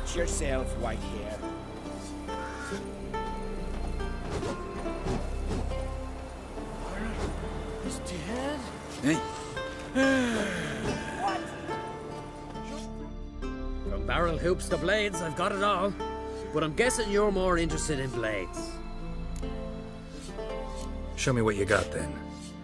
Watch yourself, white hair. He's dead? Hey. What? From barrel hoops to blades, I've got it all. But I'm guessing you're more interested in blades. Show me what you got then.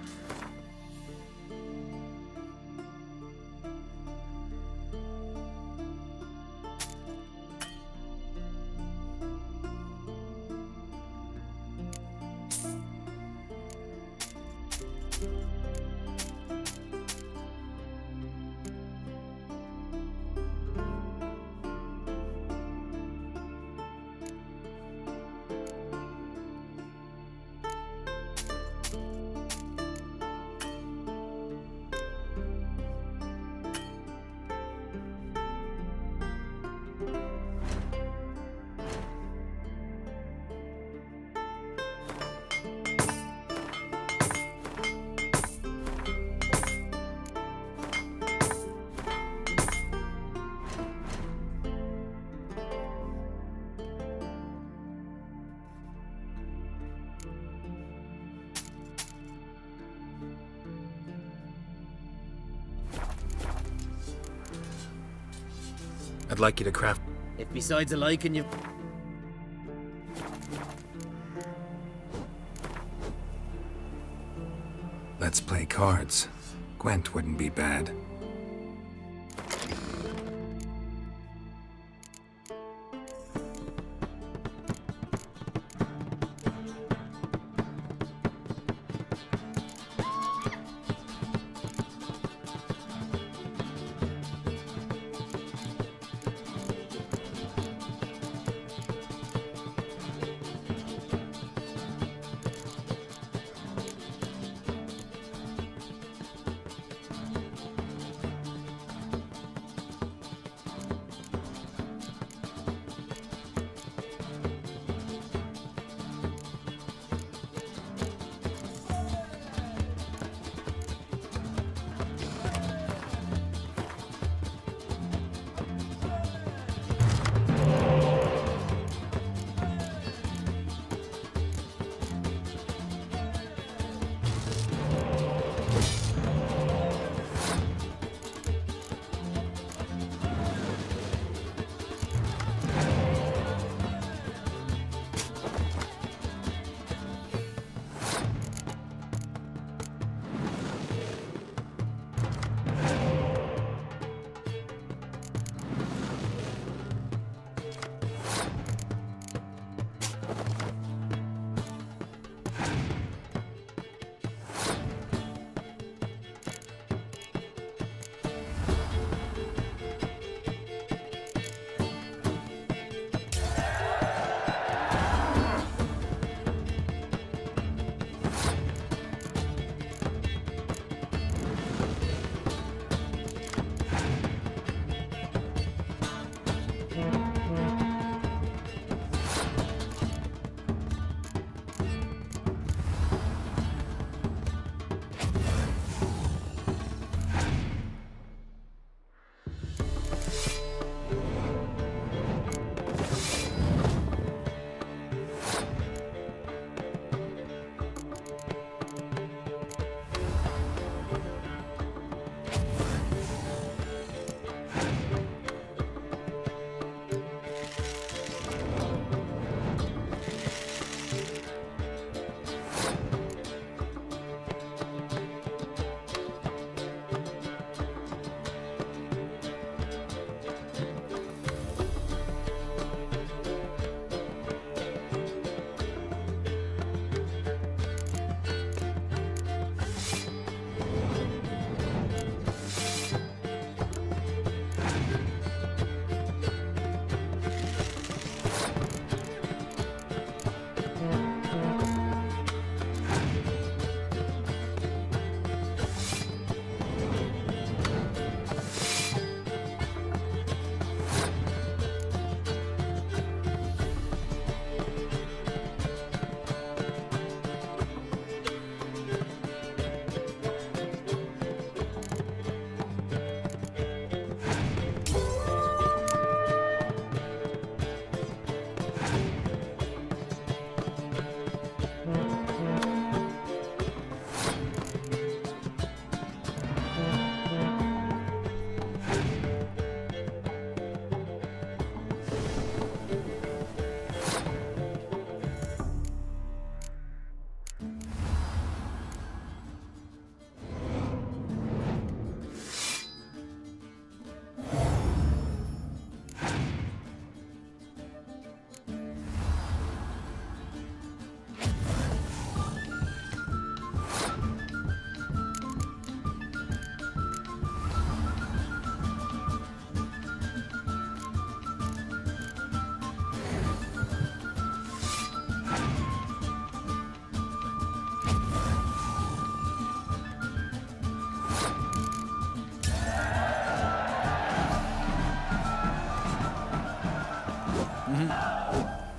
I'd like you to craft... If besides a liking you... Let's play cards. Gwent wouldn't be bad.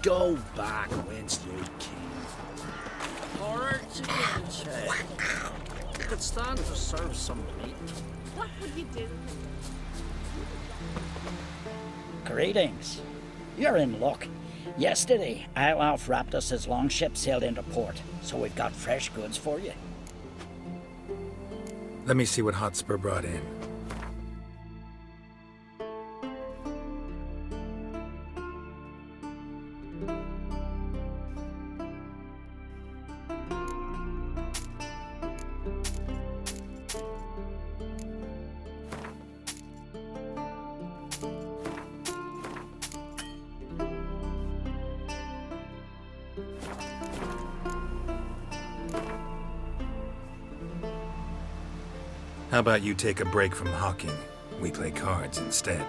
Go back whence you came. Horror chicken check. You could stand to serve some meat. What would you do? Greetings. You're in luck. Yesterday, Alf wrapped us his longship sailed into port, so we've got fresh goods for you. Let me see what Hotspur brought in. How about you take a break from hawking? We play cards instead.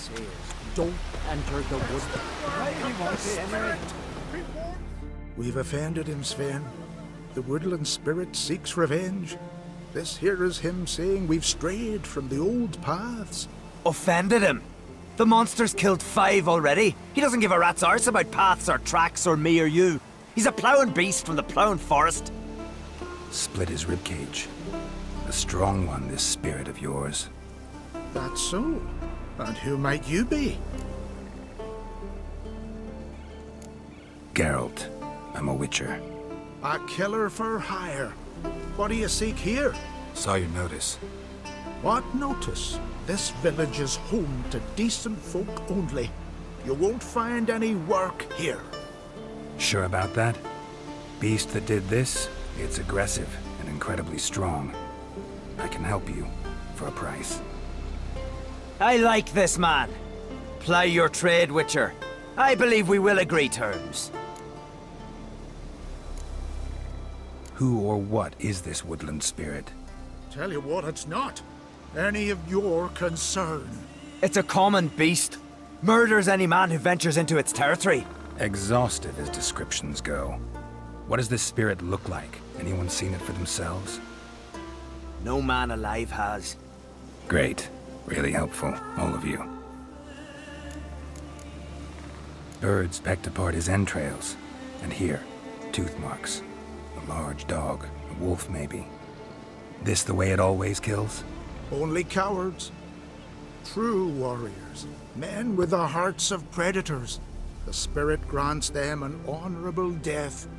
says, don't enter the wood. We've offended him, Sven. The woodland spirit seeks revenge. This here is him saying we've strayed from the old paths. Offended him? The monster's killed 5 already. He doesn't give a rat's arse about paths or tracks or me or you. He's a ploughing beast from the ploughing forest. Split his ribcage. A strong one, this spirit of yours. That's so. And who might you be? Geralt. I'm a witcher. A killer for hire. What do you seek here? Saw your notice. What notice? This village is home to decent folk only. You won't find any work here. Sure about that? Beast that did this, it's aggressive and incredibly strong. I can help you, for a price. I like this man. Ply your trade, Witcher. I believe we will agree terms. Who or what is this woodland spirit? Tell you what, it's not any of your concern. It's a common beast. Murders any man who ventures into its territory. Exhaustive as descriptions go. What does this spirit look like? Anyone seen it for themselves? No man alive has. Great. Really helpful, all of you. Birds pecked apart his entrails. And here, tooth marks. A large dog, a wolf maybe. This the way it always kills? Only cowards. True warriors. Men with the hearts of predators. The spirit grants them an honorable death.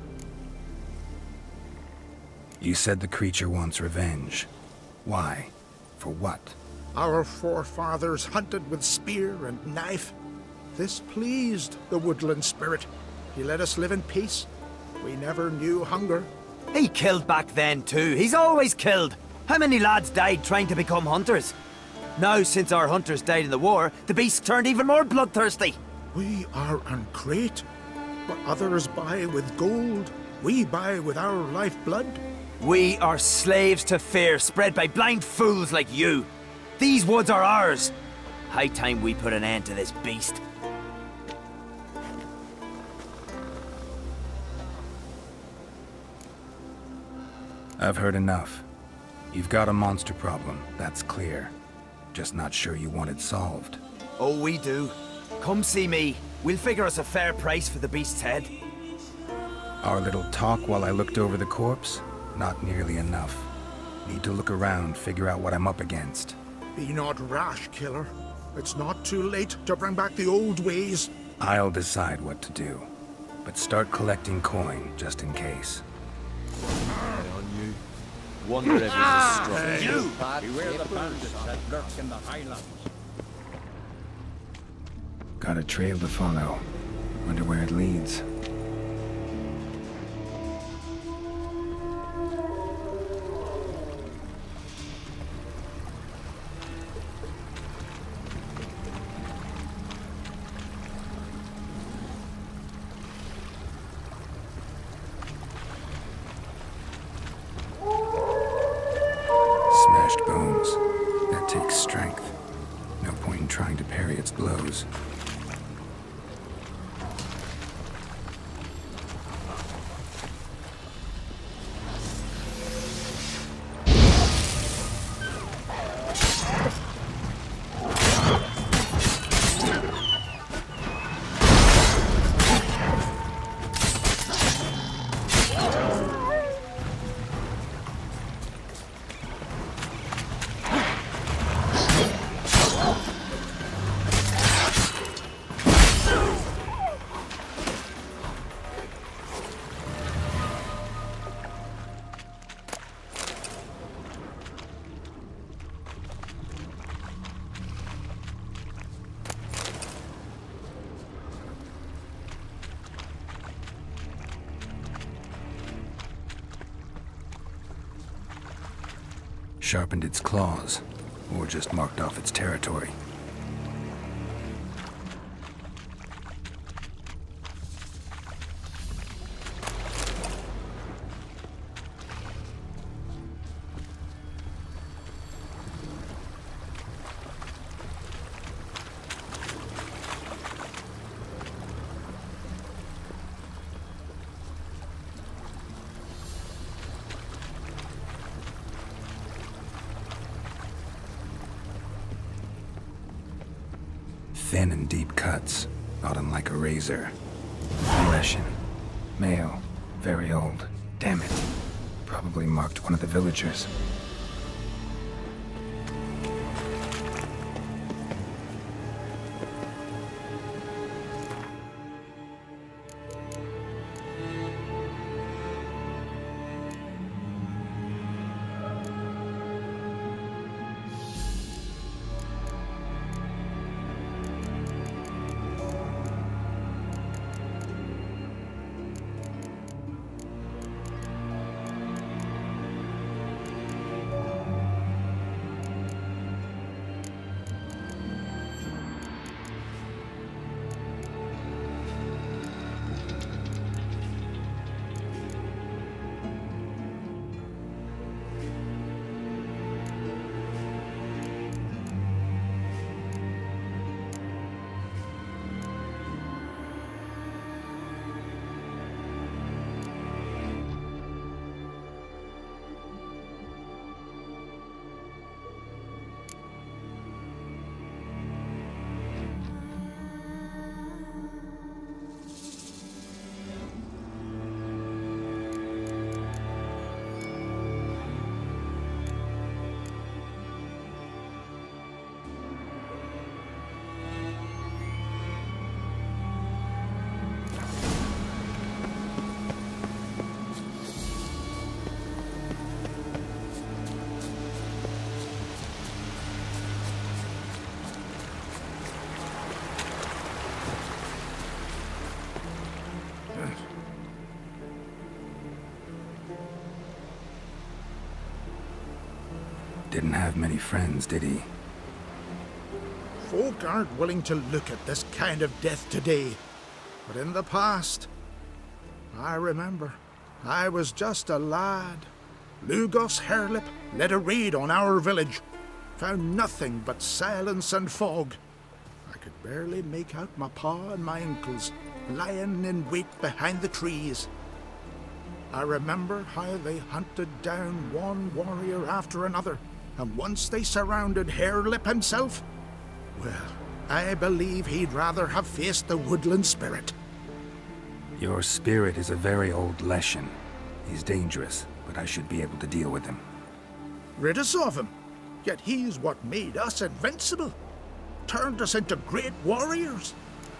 You said the creature wants revenge. Why? For what? Our forefathers hunted with spear and knife. This pleased the woodland spirit. He let us live in peace. We never knew hunger. He killed back then too. He's always killed. How many lads died trying to become hunters? Now, since our hunters died in the war, the beast turned even more bloodthirsty. We are great. What others buy with gold, we buy with our lifeblood. We are slaves to fear spread by blind fools like you. These woods are ours. High time we put an end to this beast. I've heard enough. You've got a monster problem, that's clear. Just not sure you want it solved. Oh, we do. Come see me. We'll figure us a fair price for the beast's head. Our little talk while I looked over the corpse? Not nearly enough. Need to look around, figure out what I'm up against. Be not rash, killer. It's not too late to bring back the old ways. I'll decide what to do. But start collecting coin, just in case. Wonder if it's as strong. You! Beware the bandits that lurk in the highlands. Got a trail to follow. Wonder where it leads. Smashed bones. That takes strength. No point in trying to parry its blows. Sharpened its claws, or just marked off its territory. thin and deep cuts, not unlike a razor. Leshen. Male. Very old. Damn it. Probably marked one of the villagers. Didn't have many friends, did he? Folk aren't willing to look at this kind of death today. But in the past, I remember, I was just a lad. Lugos Hairlip led a raid on our village. Found nothing but silence and fog. I could barely make out my pa and my uncles lying in wait behind the trees. I remember how they hunted down one warrior after another, and once they surrounded Hairlip himself, well, I believe he'd rather have faced the woodland spirit. Your spirit is a very old Leshen. He's dangerous, but I should be able to deal with him. Rid us of him, yet he's what made us invincible. Turned us into great warriors.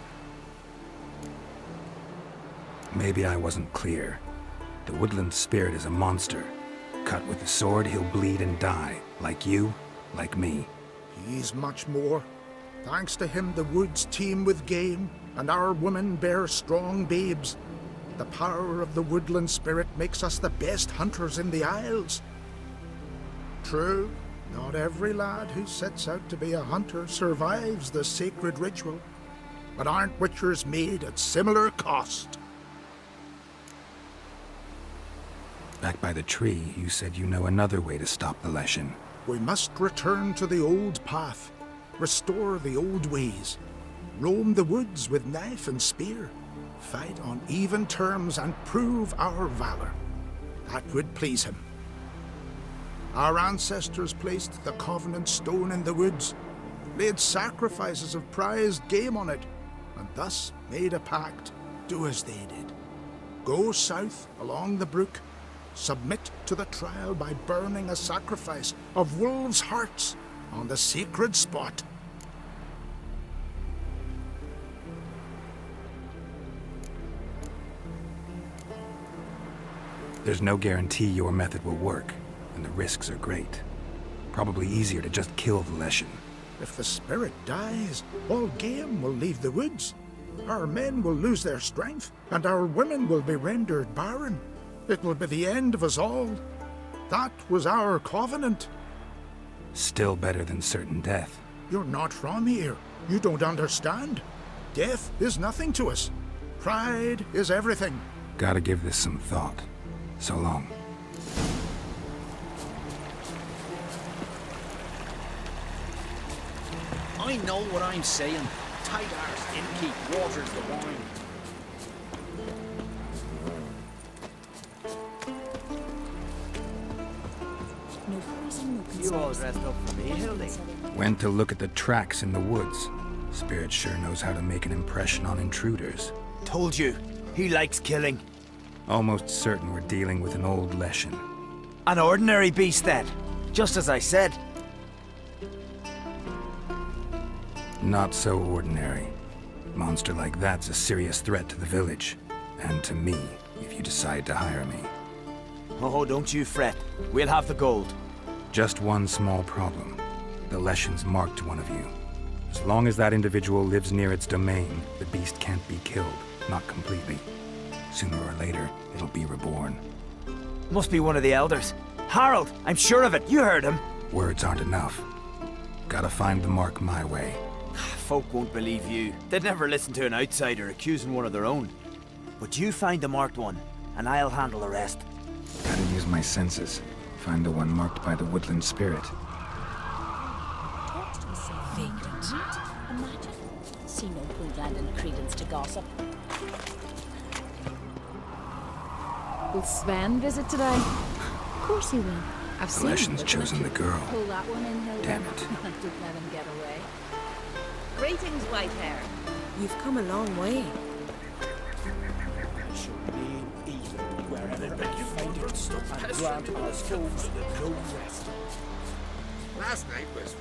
Maybe I wasn't clear. The woodland spirit is a monster. Cut with the sword, he'll bleed and die. Like you, like me. He's much more. Thanks to him, the woods teem with game, and our women bear strong babes. The power of the woodland spirit makes us the best hunters in the Isles. True, not every lad who sets out to be a hunter survives the sacred ritual, but aren't witchers made at similar cost? Back by the tree, you said you know another way to stop the Leshen. We must return to the old path, restore the old ways, roam the woods with knife and spear, fight on even terms and prove our valor. That would please him. Our ancestors placed the Covenant Stone in the woods, laid sacrifices of prized game on it, and thus made a pact, do as they did. Go south along the brook, submit to the trial by burning a sacrifice of wolves' hearts on the sacred spot. There's no guarantee your method will work, and the risks are great. Probably easier to just kill the Leshen. If the spirit dies, all game will leave the woods. Our men will lose their strength, and our women will be rendered barren. It will be the end of us all. That was our covenant. Still better than certain death. You're not from here. You don't understand. Death is nothing to us. Pride is everything. Gotta give this some thought. So long. I know what I'm saying. Tight arse innkeep waters the wine. You all dressed up for me, Hildy. Went to look at the tracks in the woods. Spirit sure knows how to make an impression on intruders. Told you, he likes killing. Almost certain we're dealing with an old Leshen. An ordinary beast then, just as I said. Not so ordinary. Monster like that's a serious threat to the village. And to me, if you decide to hire me. Oh, don't you fret. We'll have the gold. Just one small problem. The Leshen's marked one of you. As long as that individual lives near its domain, the beast can't be killed. Not completely. Sooner or later, it'll be reborn. Must be one of the elders. Harold, I'm sure of it. You heard him. Words aren't enough. Gotta find the mark my way. Folk won't believe you. They'd never listen to an outsider accusing one of their own. But you find the marked one, and I'll handle the rest. Gotta use my senses. Find the one marked by the woodland spirit. Text was so vagrant. Imagine. See no point lending credence to gossip. Will Sven visit today? Of course he will. I've seen him. Leshen's chosen the girl. Pull that one in, Hilda. Damn it. Don't let him get away. Greetings, white hair. You've come a long way. Last night was...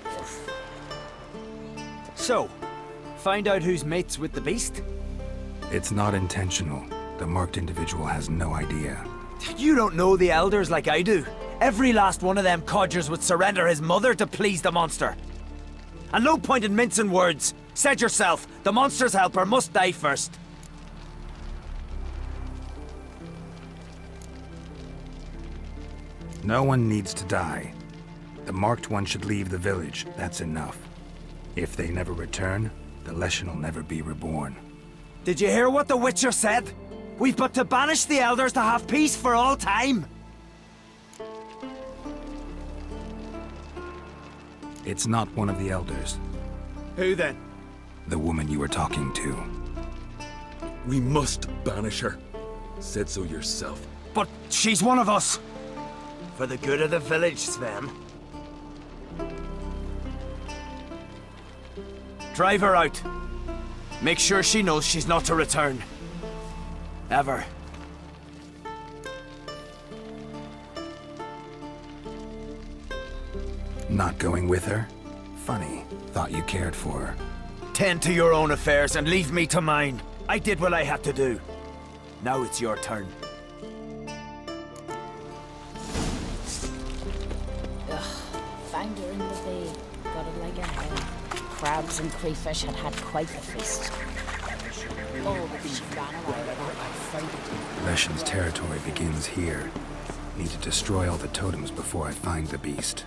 So, find out who's mates with the beast? It's not intentional. The marked individual has no idea. You don't know the elders like I do. Every last one of them codgers would surrender his mother to please the monster. And no point in mincing words. Said yourself, the monster's helper must die first. No one needs to die. The marked one should leave the village. That's enough. If they never return, the Leshen will never be reborn. Did you hear what the Witcher said? We've but to banish the elders to have peace for all time. It's not one of the elders. Who then? The woman you were talking to. We must banish her. Said so yourself. But she's one of us. For the good of the village, Sven. Drive her out. Make sure she knows she's not to return. Ever. Not going with her? Funny. Thought you cared for her. Tend to your own affairs and leave me to mine. I did what I had to do. Now it's your turn. Found her in the bay. Got it like a hen. Crabs and crayfish had had quite the feast. Oh, but she ran away. Leshen's territory begins here. Need to destroy all the totems before I find the beast.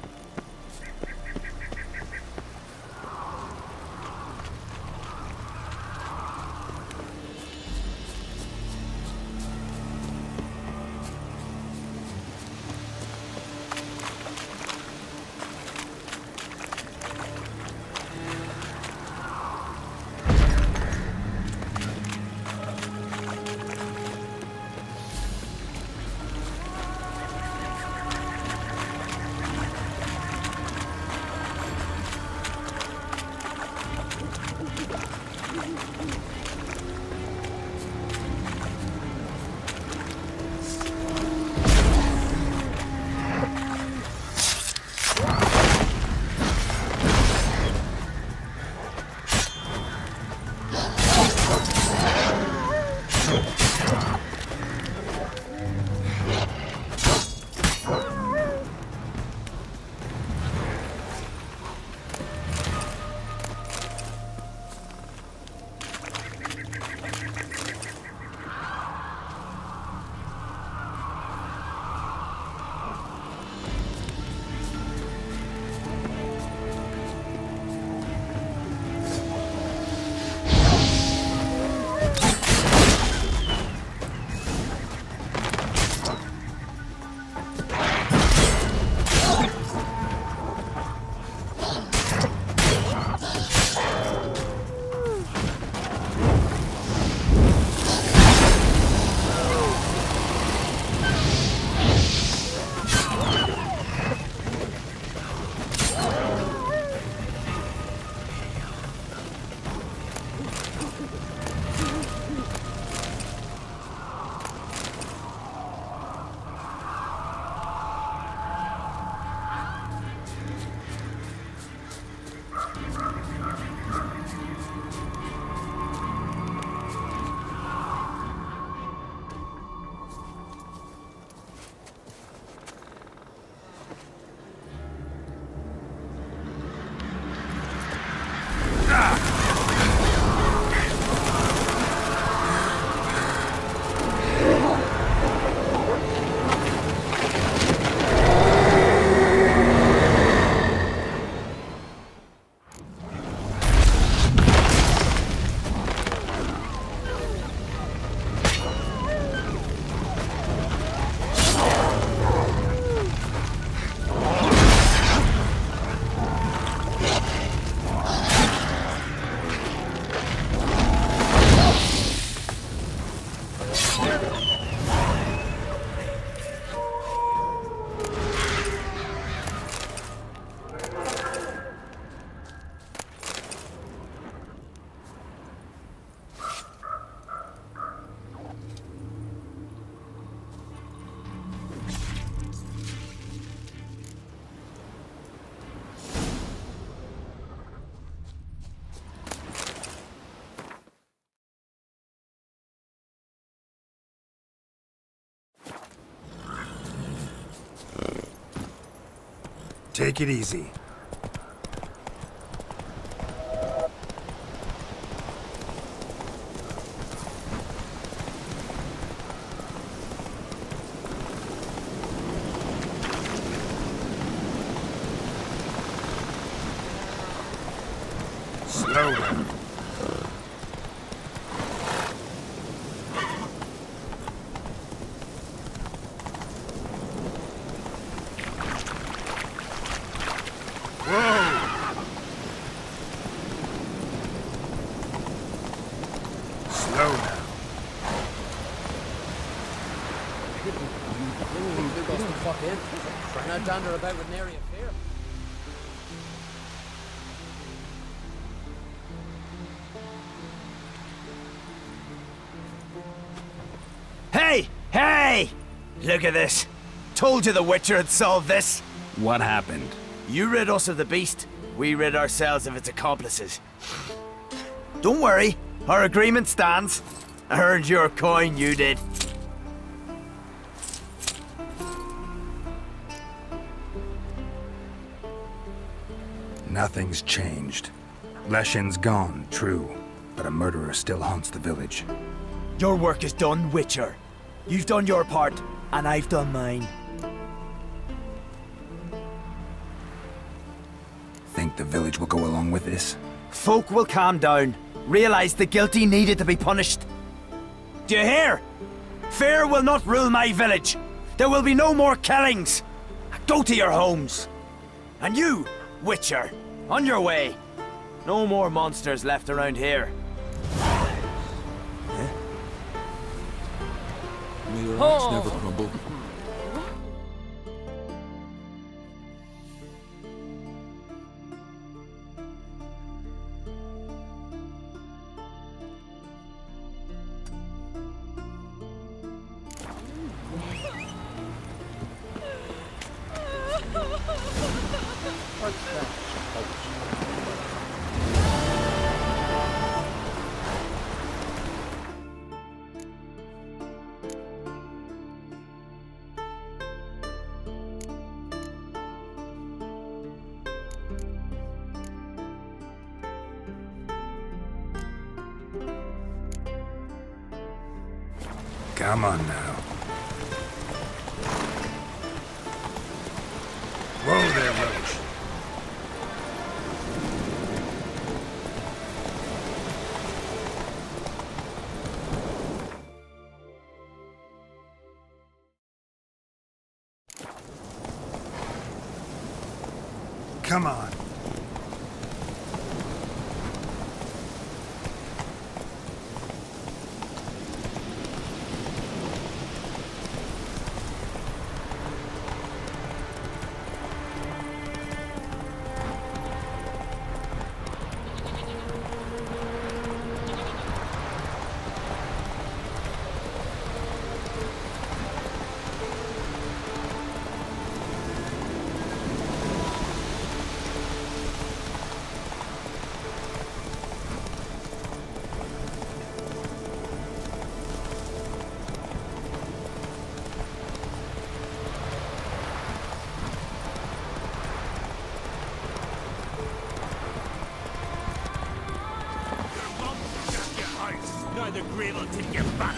Take it easy. Slow down. Dander about with an area of fear. Hey! Hey! Look at this. Told you the Witcher had solved this. What happened? You rid us of the beast. We rid ourselves of its accomplices. Don't worry. Our agreement stands. I earned your coin, you did. Nothing's changed. Leshin's gone, true, but a murderer still haunts the village. Your work is done, Witcher. You've done your part, and I've done mine. Think the village will go along with this? Folk will calm down, realize the guilty needed to be punished. Do you hear? Fear will not rule my village. There will be no more killings. Go to your homes. And you, Witcher, on your way. No more monsters left around here. May your axe never crumble. Come on now. Whoa there, Roach. Come on. The grave will take you back.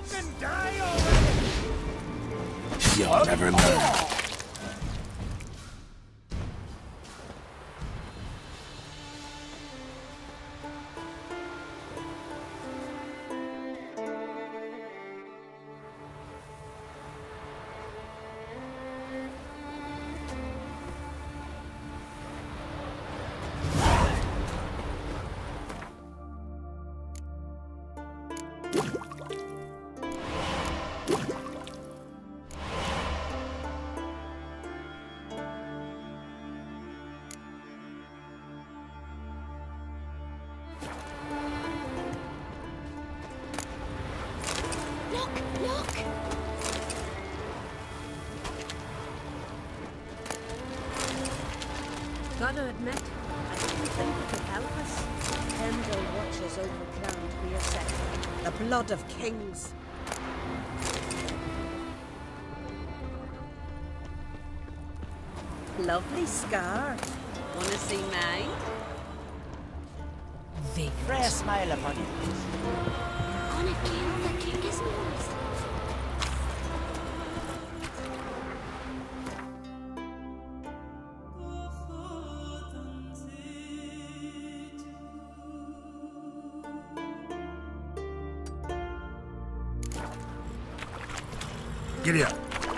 Fucking die already! You'll never learn. Gotta admit, I didn't think it could help us. Pendle watches over crowned we are set. The blood of kings. Lovely scar. Wanna see mine? Pray a smile upon you. Gonna kill the king, isn't it? Giddy up.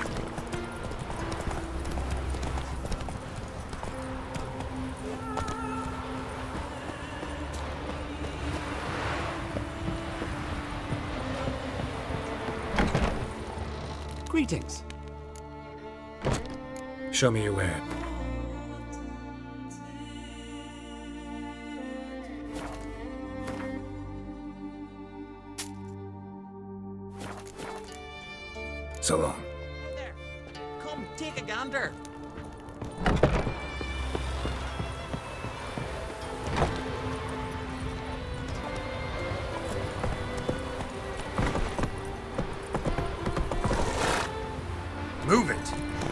Greetings. Show me your way. So long. There. Come, take a gander. Move it.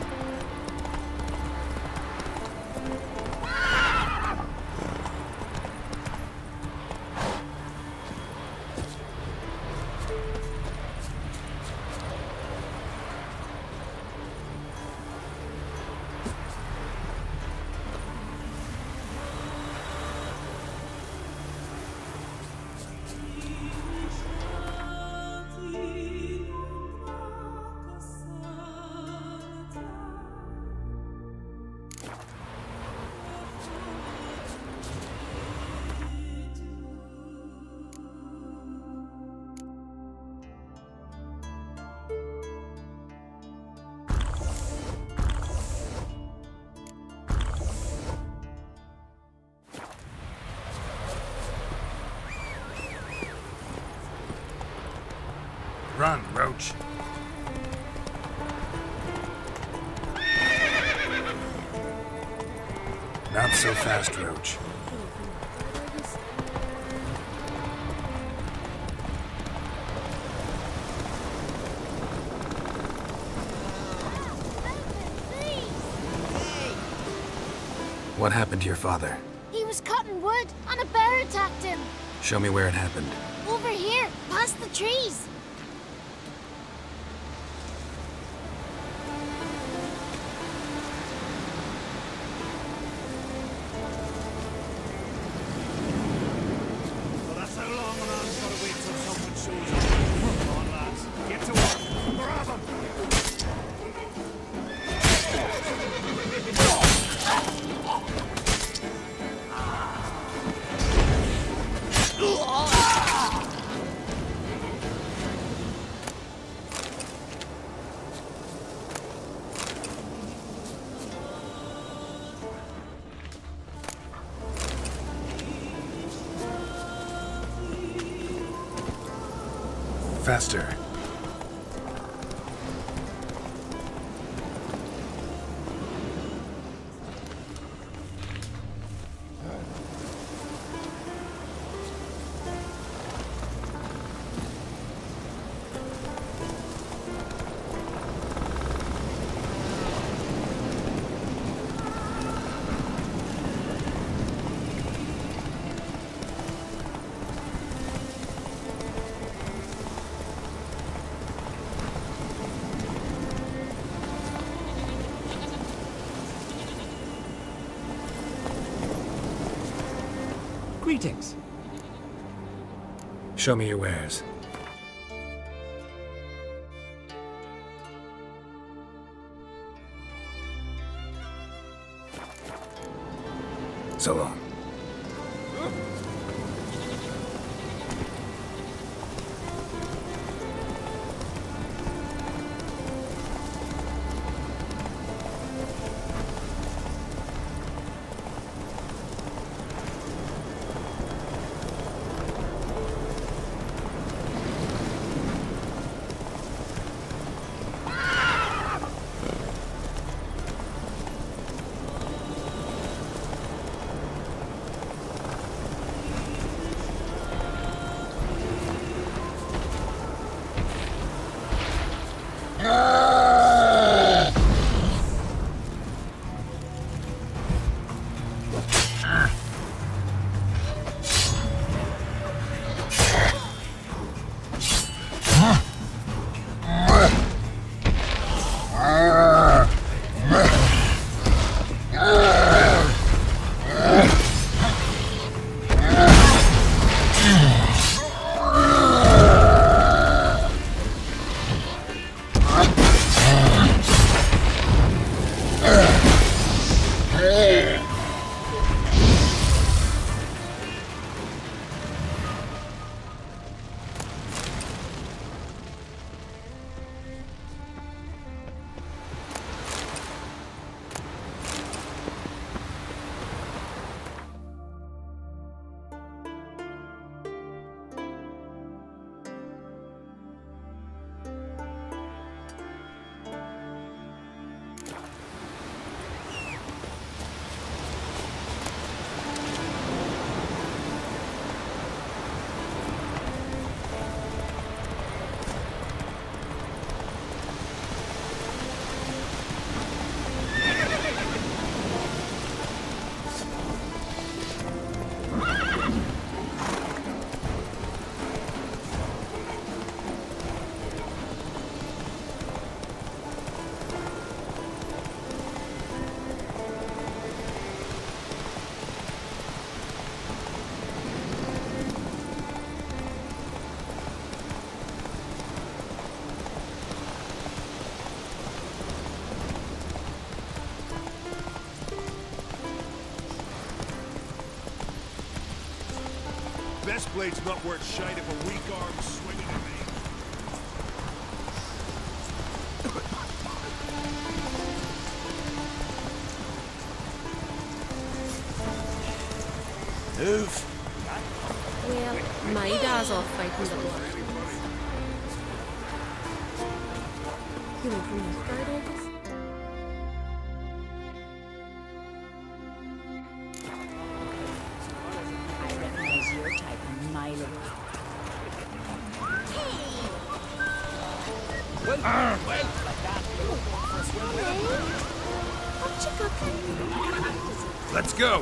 Run, Roach. Not so fast, Roach. What happened to your father? He was cutting wood, and a bear attacked him. Show me where it happened. Over here, past the trees. Well, that's how long a man's gotta wait till someone shows up. Come on, lads. Get to work. Grab him. Faster. Greetings. Show me your wares. So long. Best blade's not worth shite if a weak arm's swinging at me. Move. Well, my dad's off fighting the war. You went from the guard, I guess? I recognize your type a mile away. Well, What you cooking? let's go.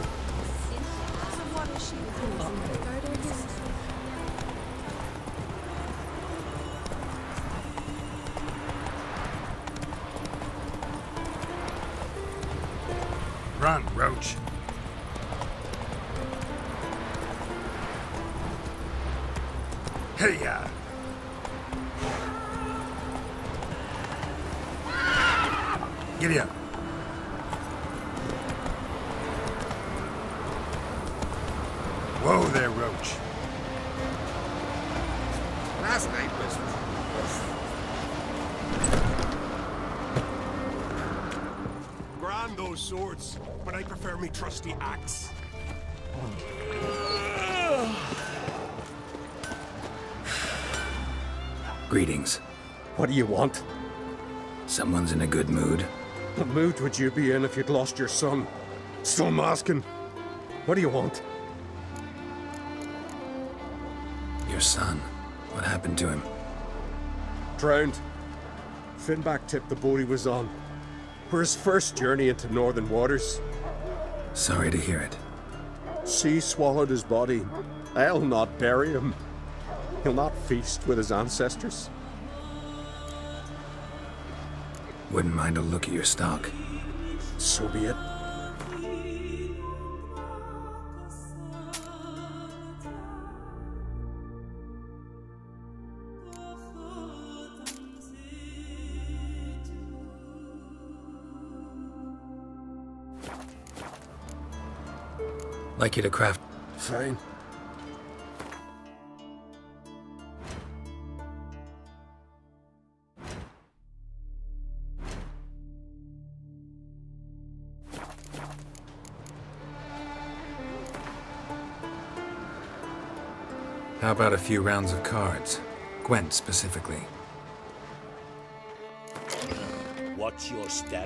Run, Roach. Hey-ya! Giddy up. Whoa there, Roach. Last night was... grand those swords, but I prefer me trusty axe. Greetings. What do you want? Someone's in a good mood. What mood would you be in if you'd lost your son? Still masking. What do you want? Your son. What happened to him? Drowned. Finback tipped the boat he was on. For his first journey into northern waters. Sorry to hear it. Sea swallowed his body. I'll not bury him. He'll not feast with his ancestors. Wouldn't mind a look at your stock. So be it. Like you to craft... Fine. How about a few rounds of cards? Gwent, specifically. Watch your step.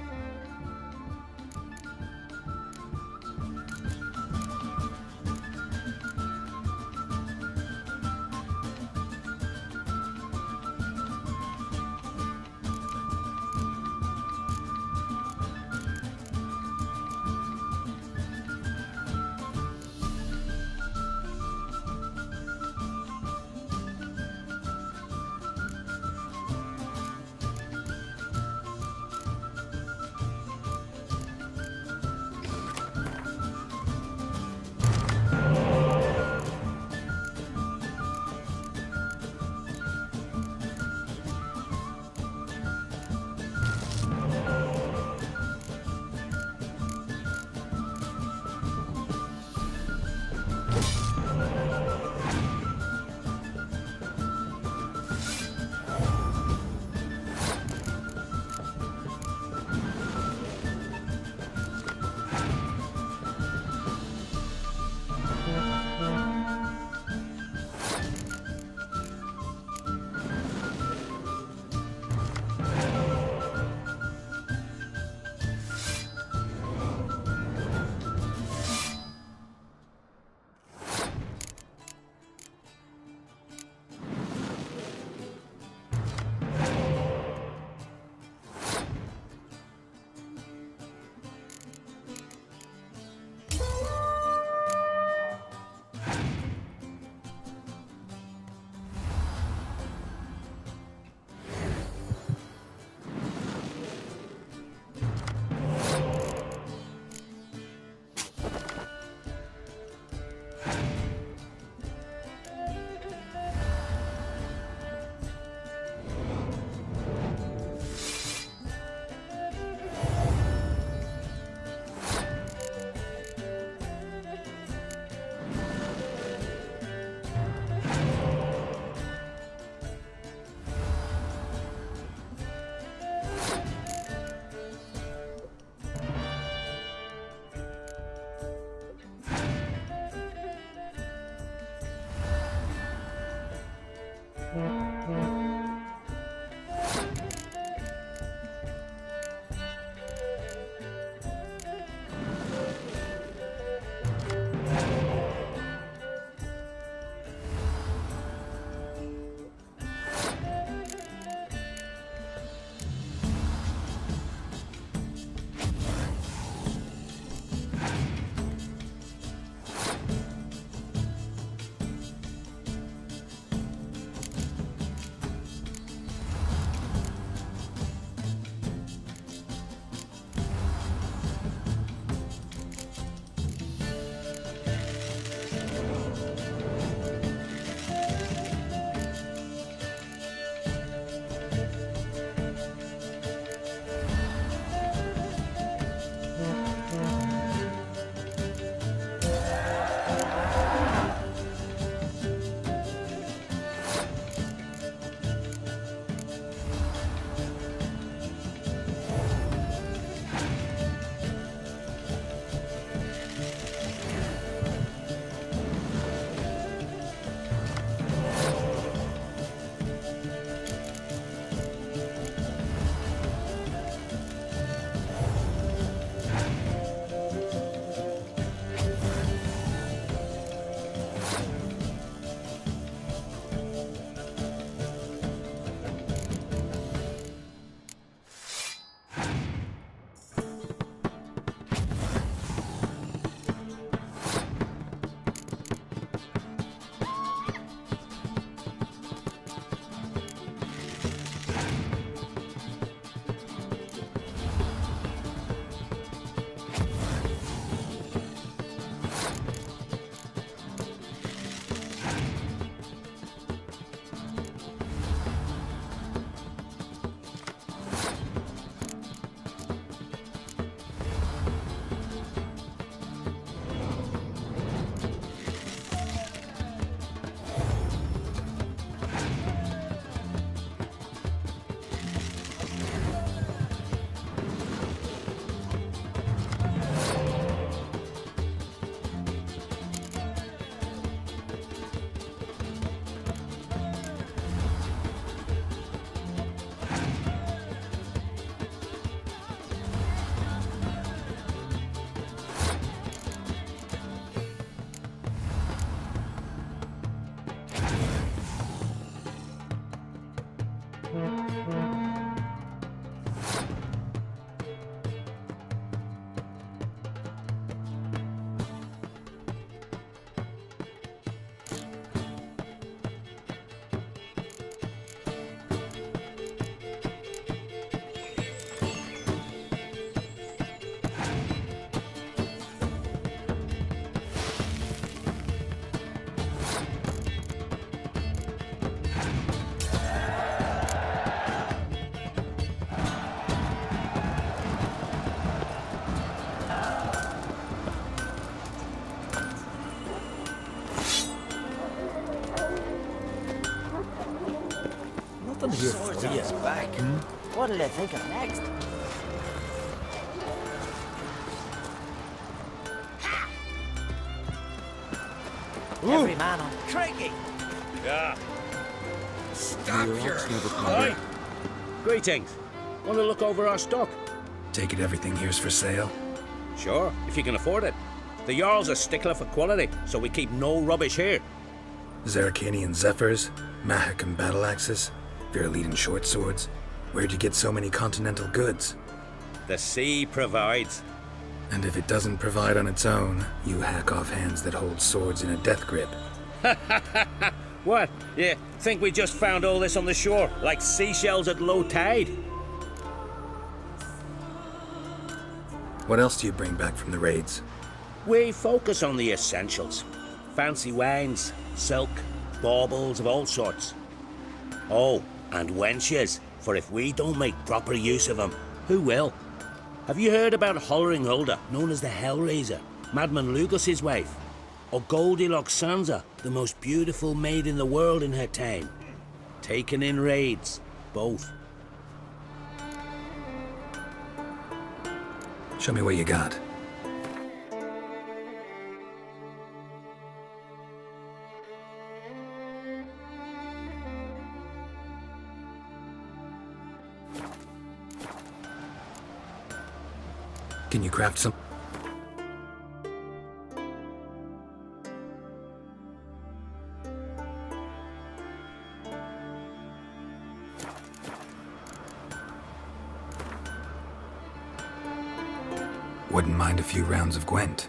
them here for Swords you. on his back. What'll they think of next? Every man on Craigie. Yeah. Stop your Hi. Greetings. Want to look over our stock? Take it everything here's for sale? Sure, if you can afford it. The Jarl's a stickler for quality, so we keep no rubbish here. Zarkanian Zephyrs, Mahakan battle axes, Virulidin short swords. Where'd you get so many continental goods? The sea provides. And if it doesn't provide on its own, you hack off hands that hold swords in a death grip. What? You think we just found all this on the shore, like seashells at low tide? What else do you bring back from the raids? We focus on the essentials. Fancy wines, silk, baubles of all sorts. Oh, and wenches, for if we don't make proper use of them, who will? Have you heard about Hollering Hulda, known as the Hellraiser, Madman Lugos's wife? Or Goldilocks Sansa, the most beautiful maid in the world in her time? Taken in raids, both. Show me what you got. Can you craft some? Wouldn't mind a few rounds of Gwent.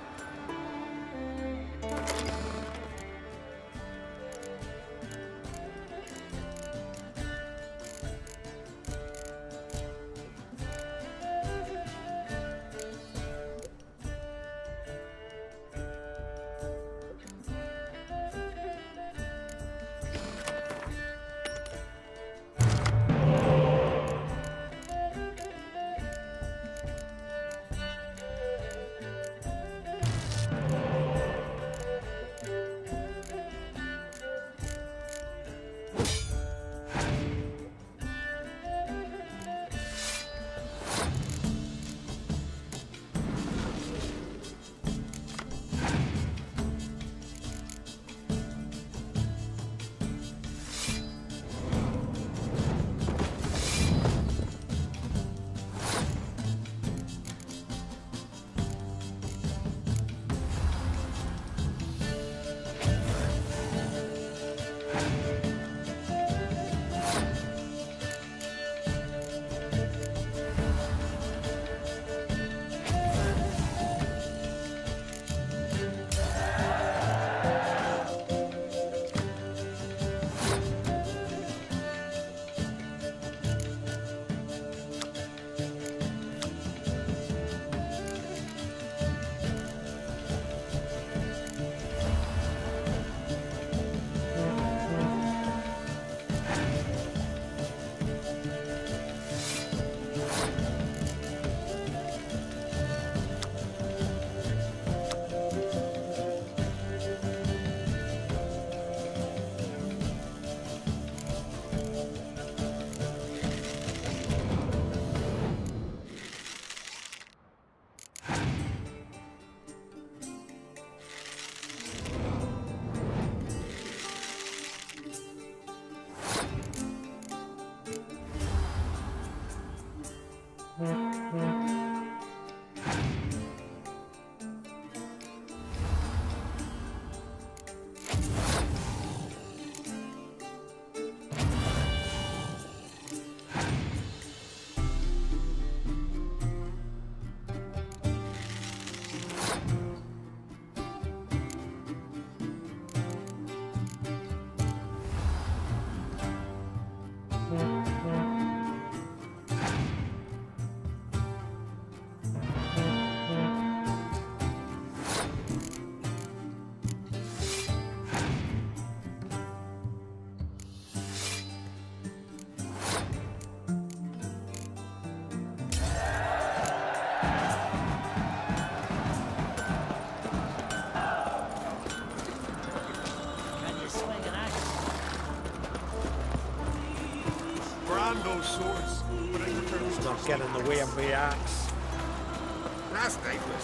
Grand those swords, but I prefer me Not get in the way of the axe. Last night was...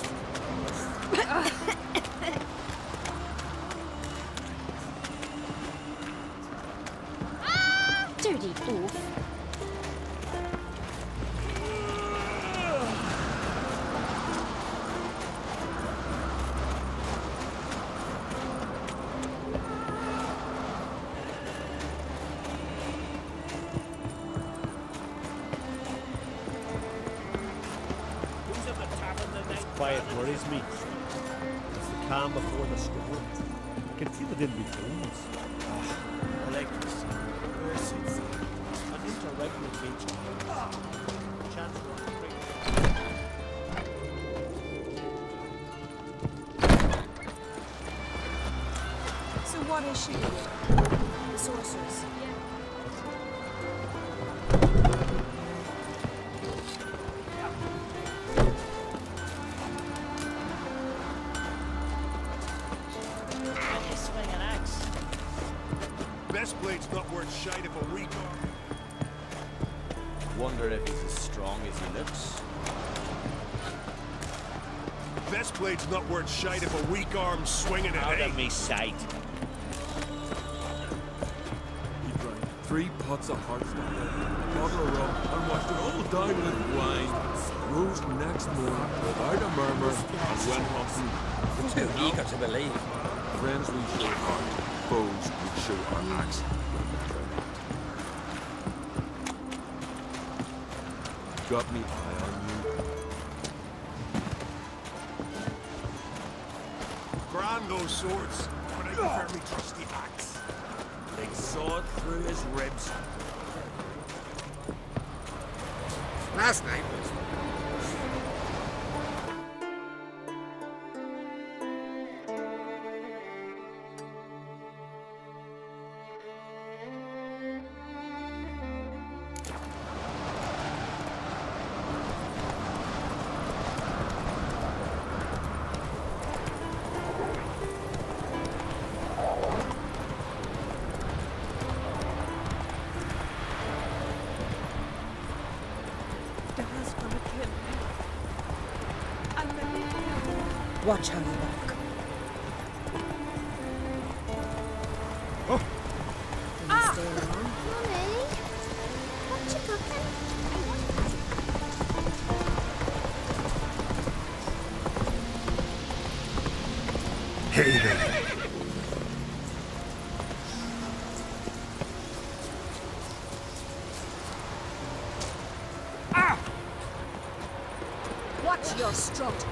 Dirty oaf. Quiet worries me. It's the calm before the storm. I can feel it in my bones. Electricity, mercy, an interregnum feature. Chance for a break. So what is she? The sorceress. Best blade's not worth shite of a weak arm. Wonder if he's as strong as he looks. Best blade's not worth shite of a weak arm swinging it. Out of me sight. He drank 3 pots of Hearthstone, a bottle of rum, and washed it all down with wine. Rose next morning without a murmur and went hunting. Too eager to believe. Friends we show heart, foes we show our axe. Got me eye on you. Grand those swords, but I prefer me trusty axe. They saw it through his ribs. Last night was... Watch how you walk. Oh. Can you stay along? Mummy, what you cooking? Hey there. Watch your strut.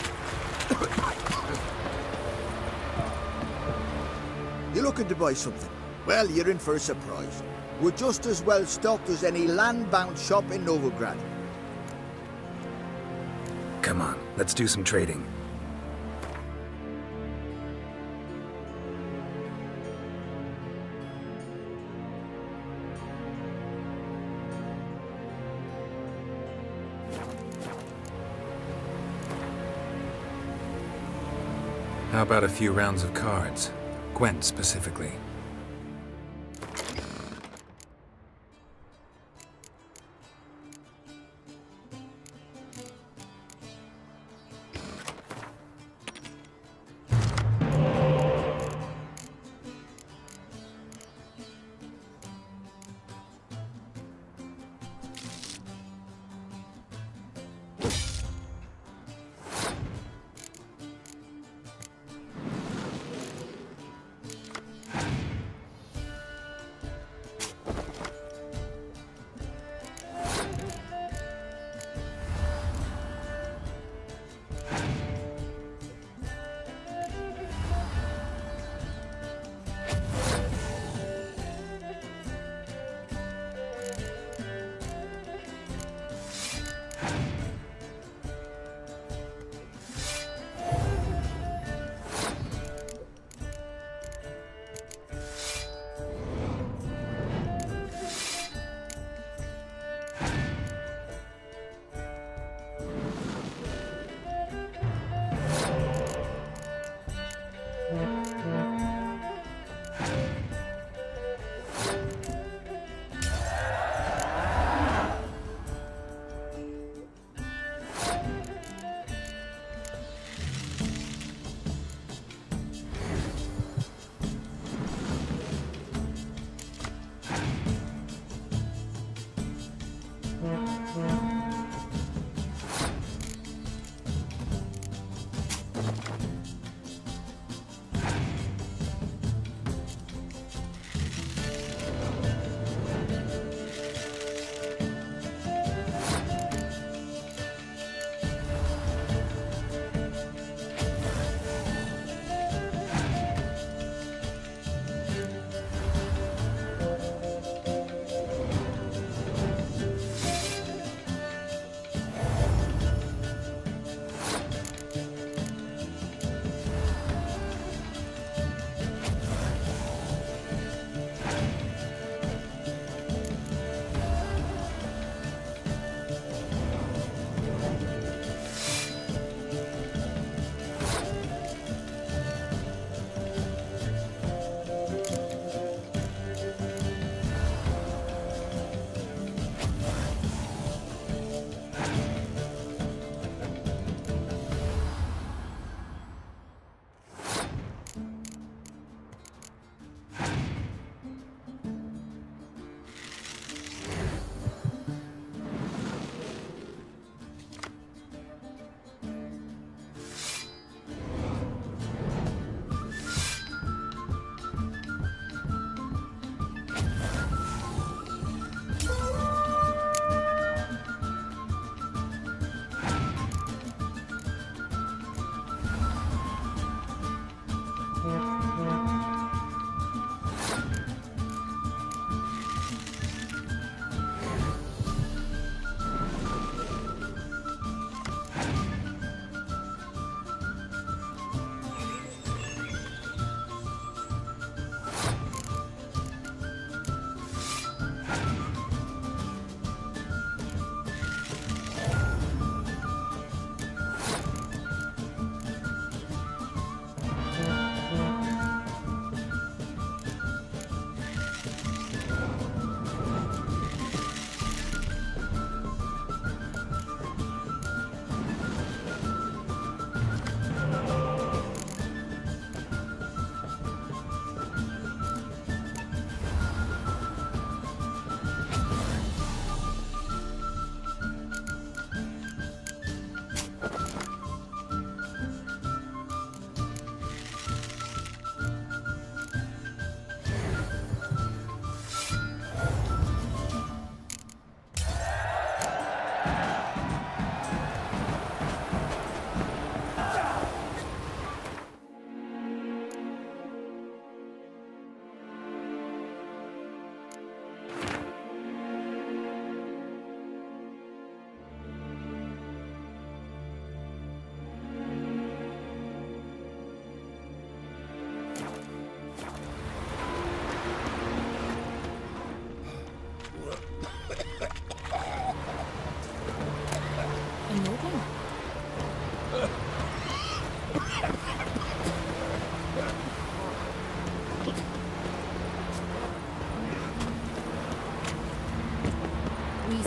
You looking to buy something? Well, you're in for a surprise. We're just as well stocked as any land-bound shop in Novigrad. Come on, let's do some trading. How about a few rounds of cards? Gwent specifically.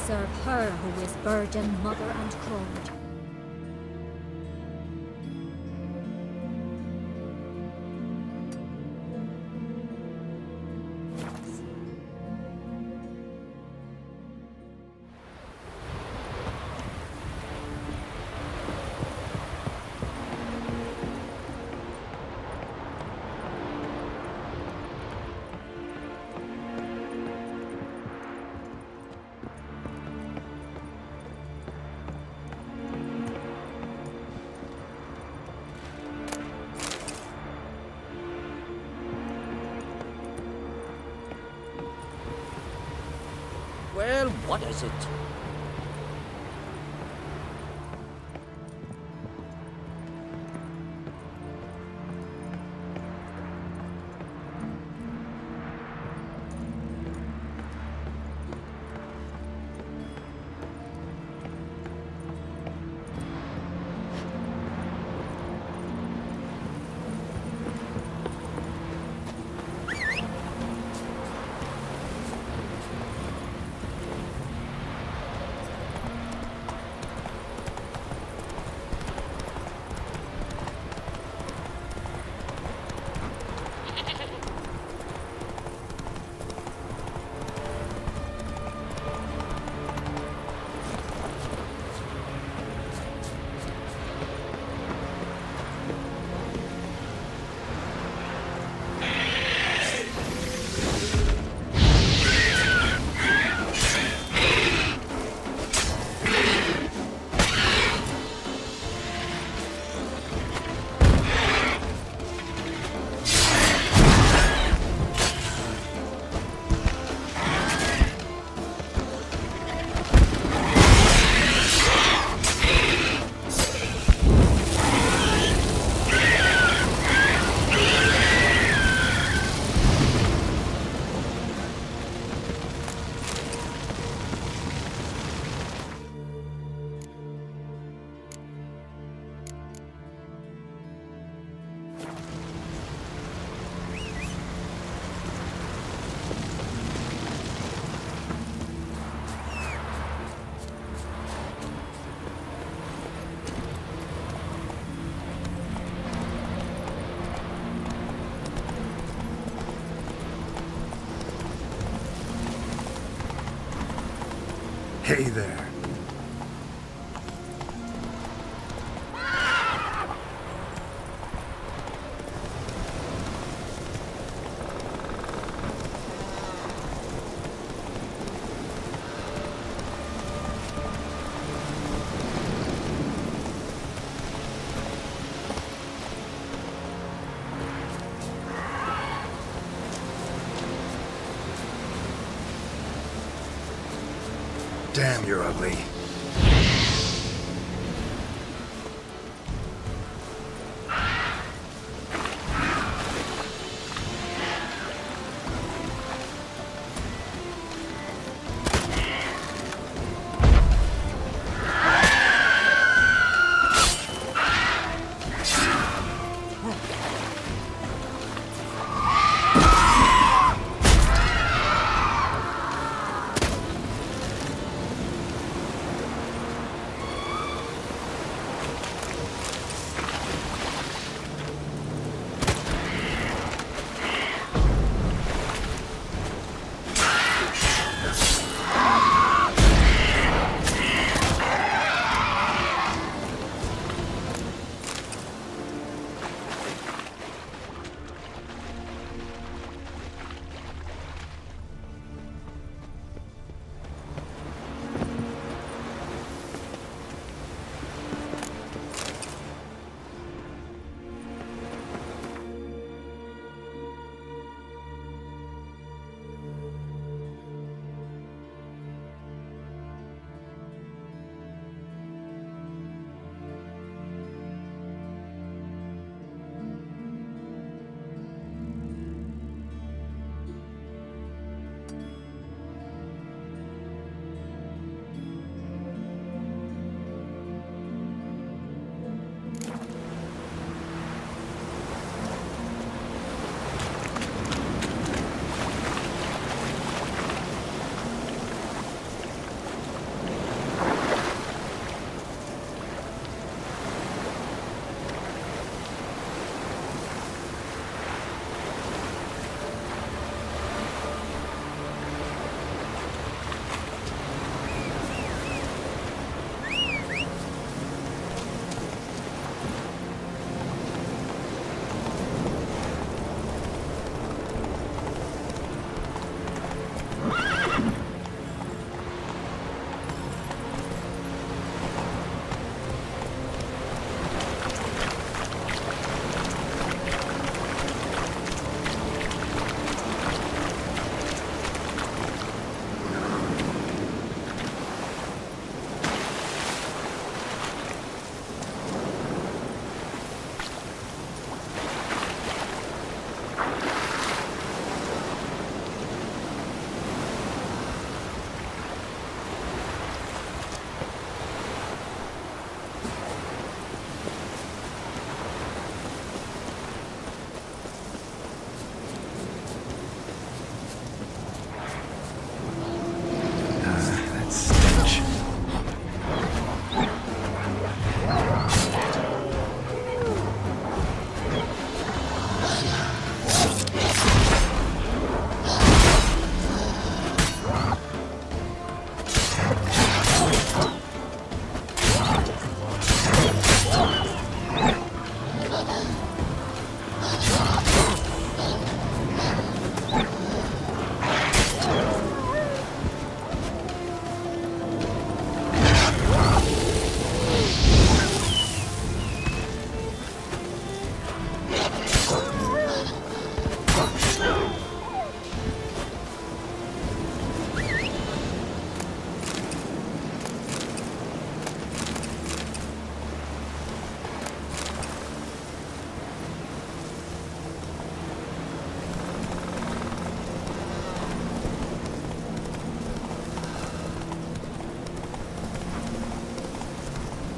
serve her who is virgin, mother, and crowd. Well, what is it? Hey there. Damn, you're ugly.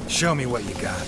Show me what you got.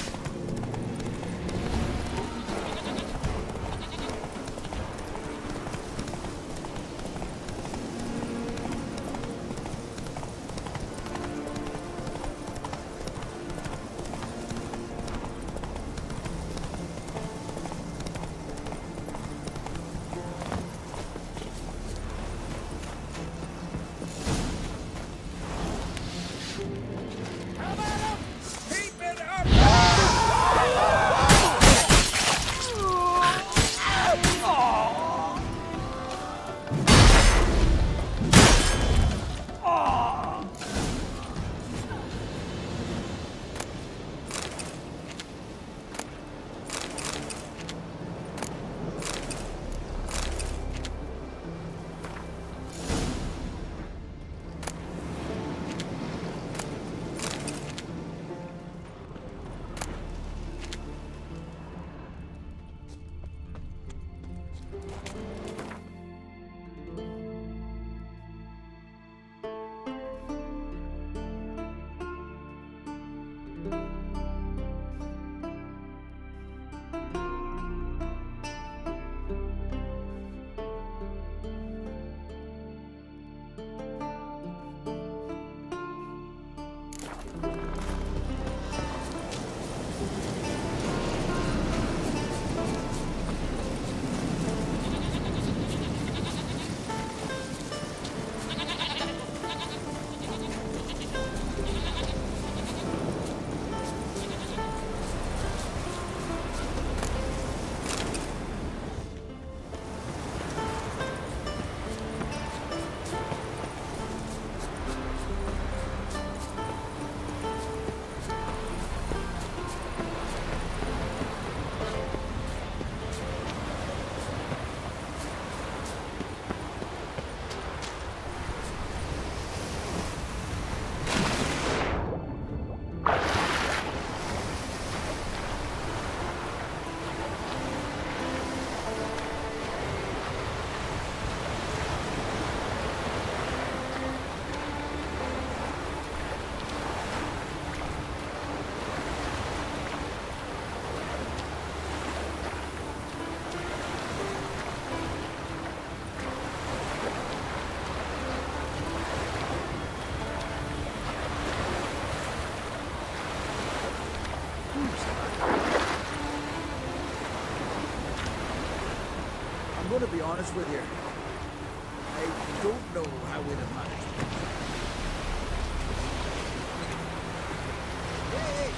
I'm going to be honest with you. I don't know how we'd have managed it. Hey!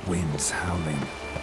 Winds howling.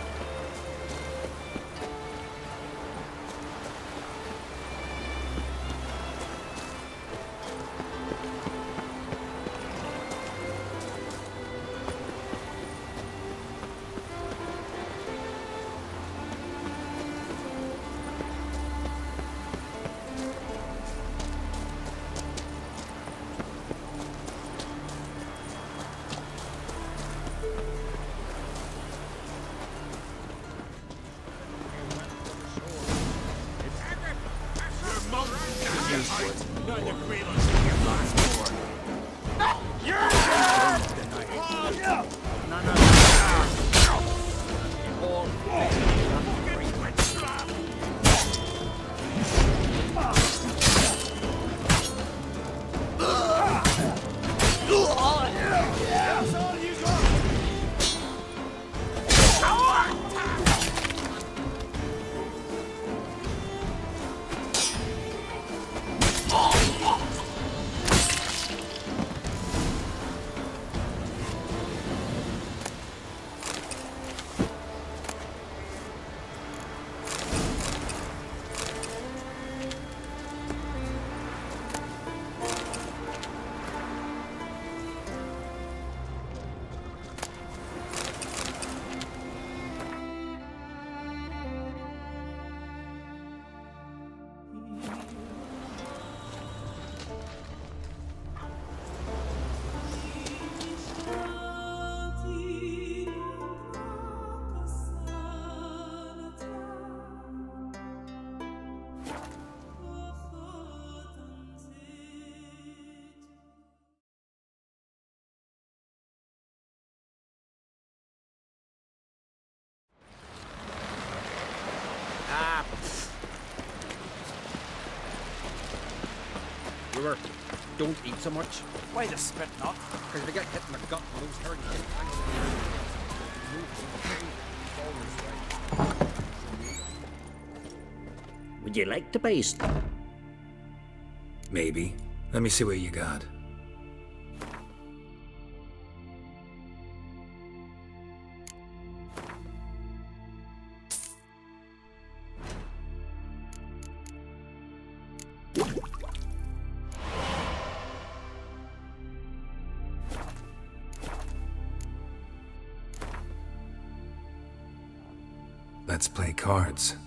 Brewer, don't eat so much. Why the spit not? Because if you get hit in the gut and those hurt, you get tangled. Would you like to baste? Maybe. Let me see what you got. Let's play cards.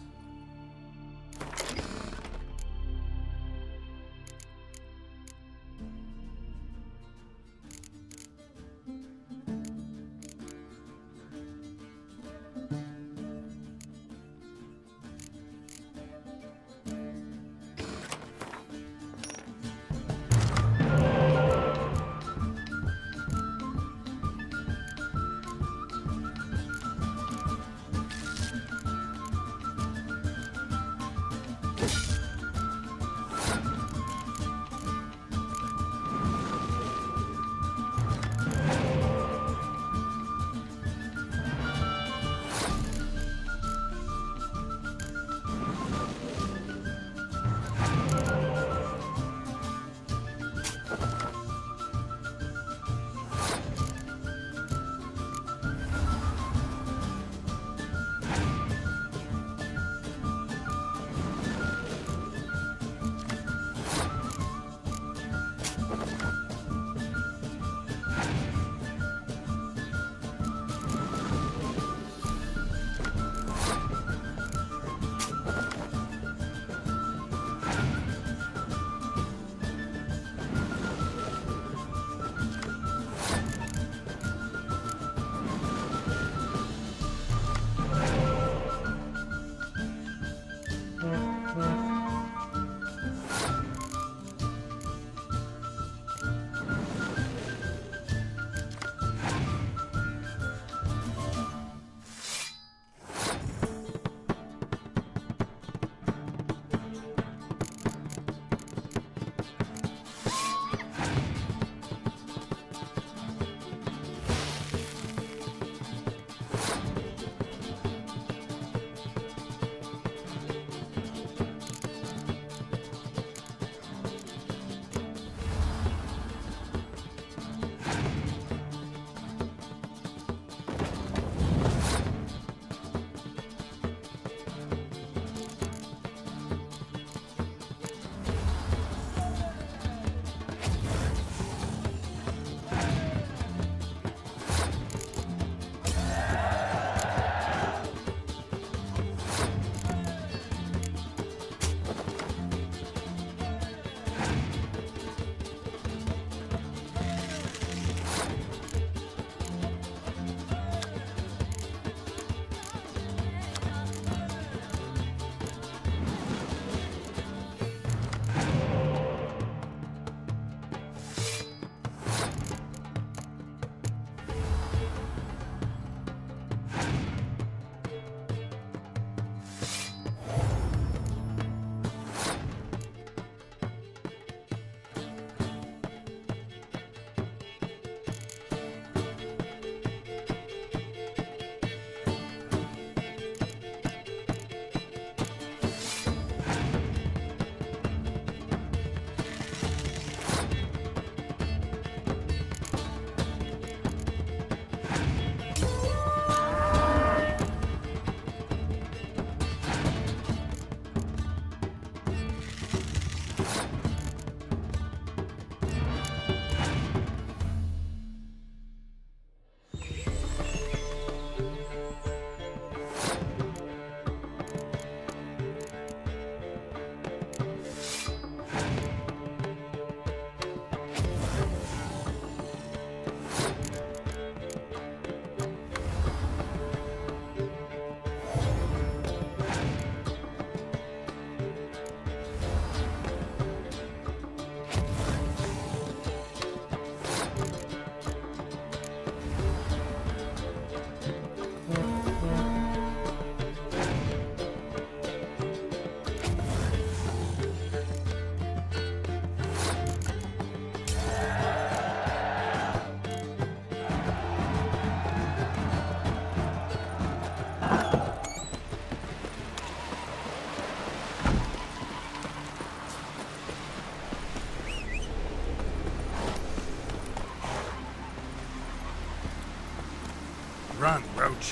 approach.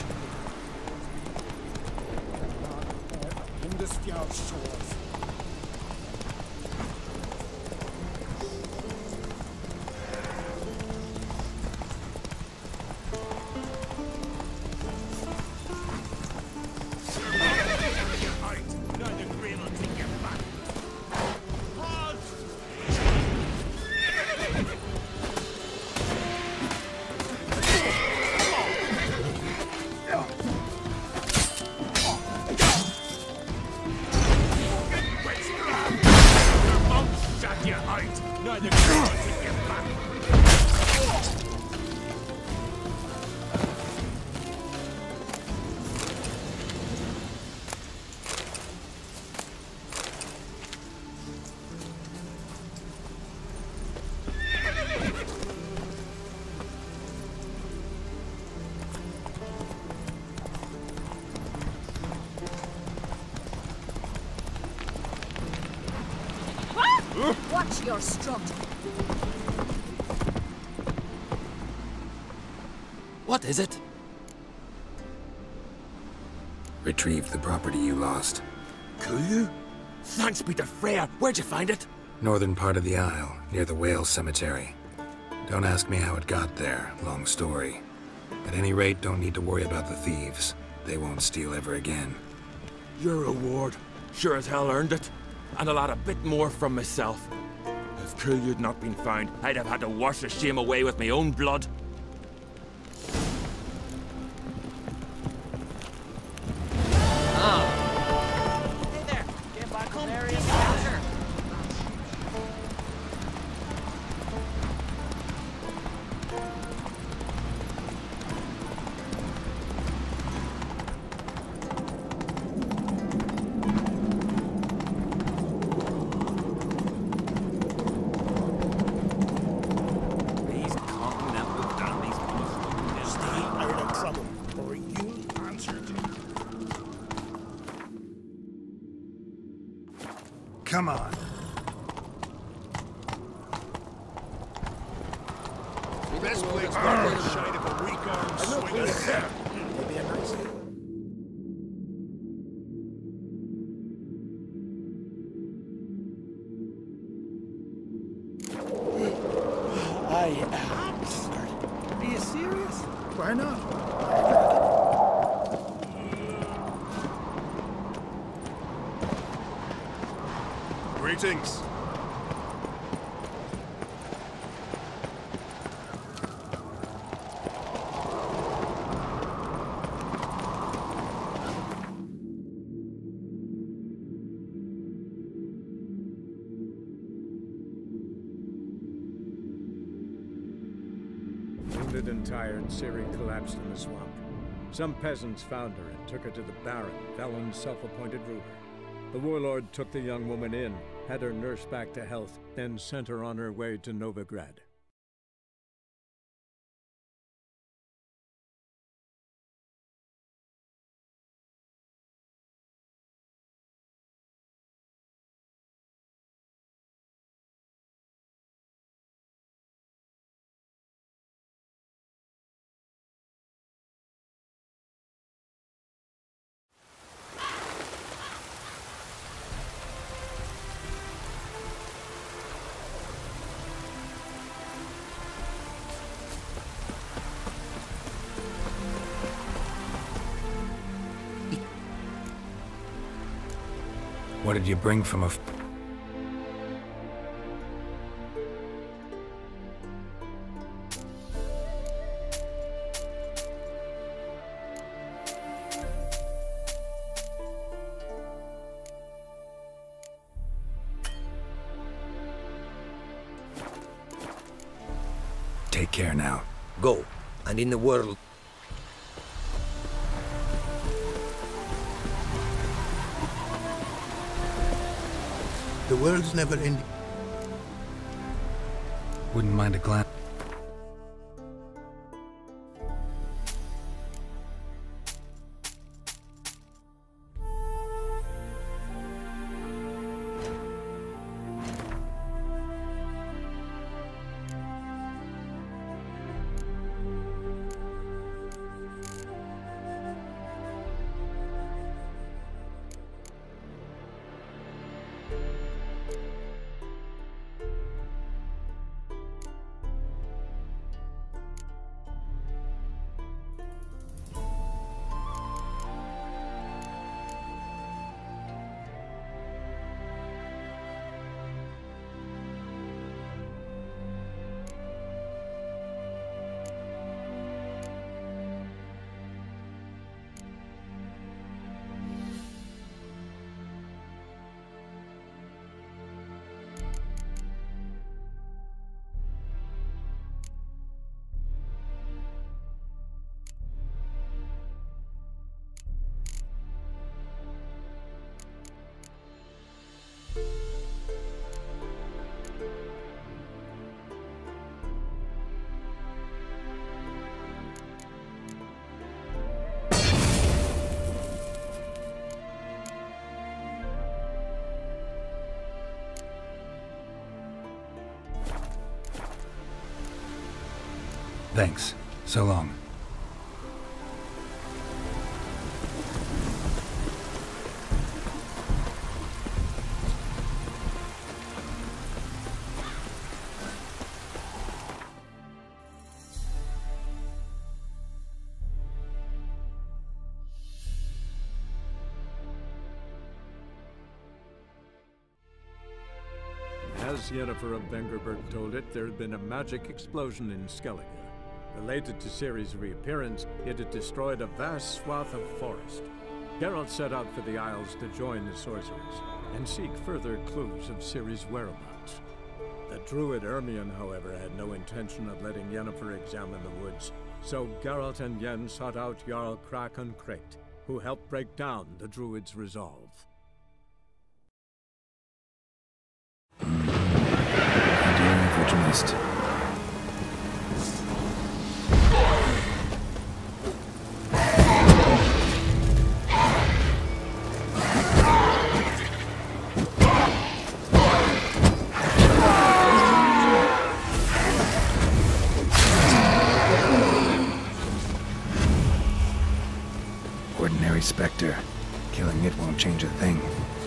Watch your strut. What is it? Retrieve the property you lost. Cool. Thanks be to Freya. Where'd you find it? Northern part of the Isle, near the whale cemetery. Don't ask me how it got there, long story. At any rate, don't need to worry about the thieves. They won't steal ever again. Your reward sure as hell earned it. And I'll add a bit more from myself. If Cool'd not been found, I'd have had to wash the shame away with my own blood. Hey there, get back on area capture. Come on. This blade's not going to shine if a weak arm swings. Maybe a nice I am scared. Are you serious? Why not? Greetings. Wounded and tired, Ciri collapsed in the swamp. Some peasants found her and took her to the Baron, Velen's self-appointed ruler. The warlord took the young woman in, had her nursed back to health, then sent her on her way to Novigrad. What did you bring from a... Take care now. Go, and in the world... The world's never ending. Wouldn't mind a glance. Thanks. So long. As Yennefer of Vengerberg told it, there had been a magic explosion in Skellige. Related to Ciri's reappearance, it had destroyed a vast swath of forest. Geralt set out for the Isles to join the sorcerers, and seek further clues of Ciri's whereabouts. The druid Ermion, however, had no intention of letting Yennefer examine the woods, so Geralt and Yen sought out Jarl Krakon Kreit, who helped break down the druid's resolve. Originalist. Ordinary specter. Killing it won't change a thing.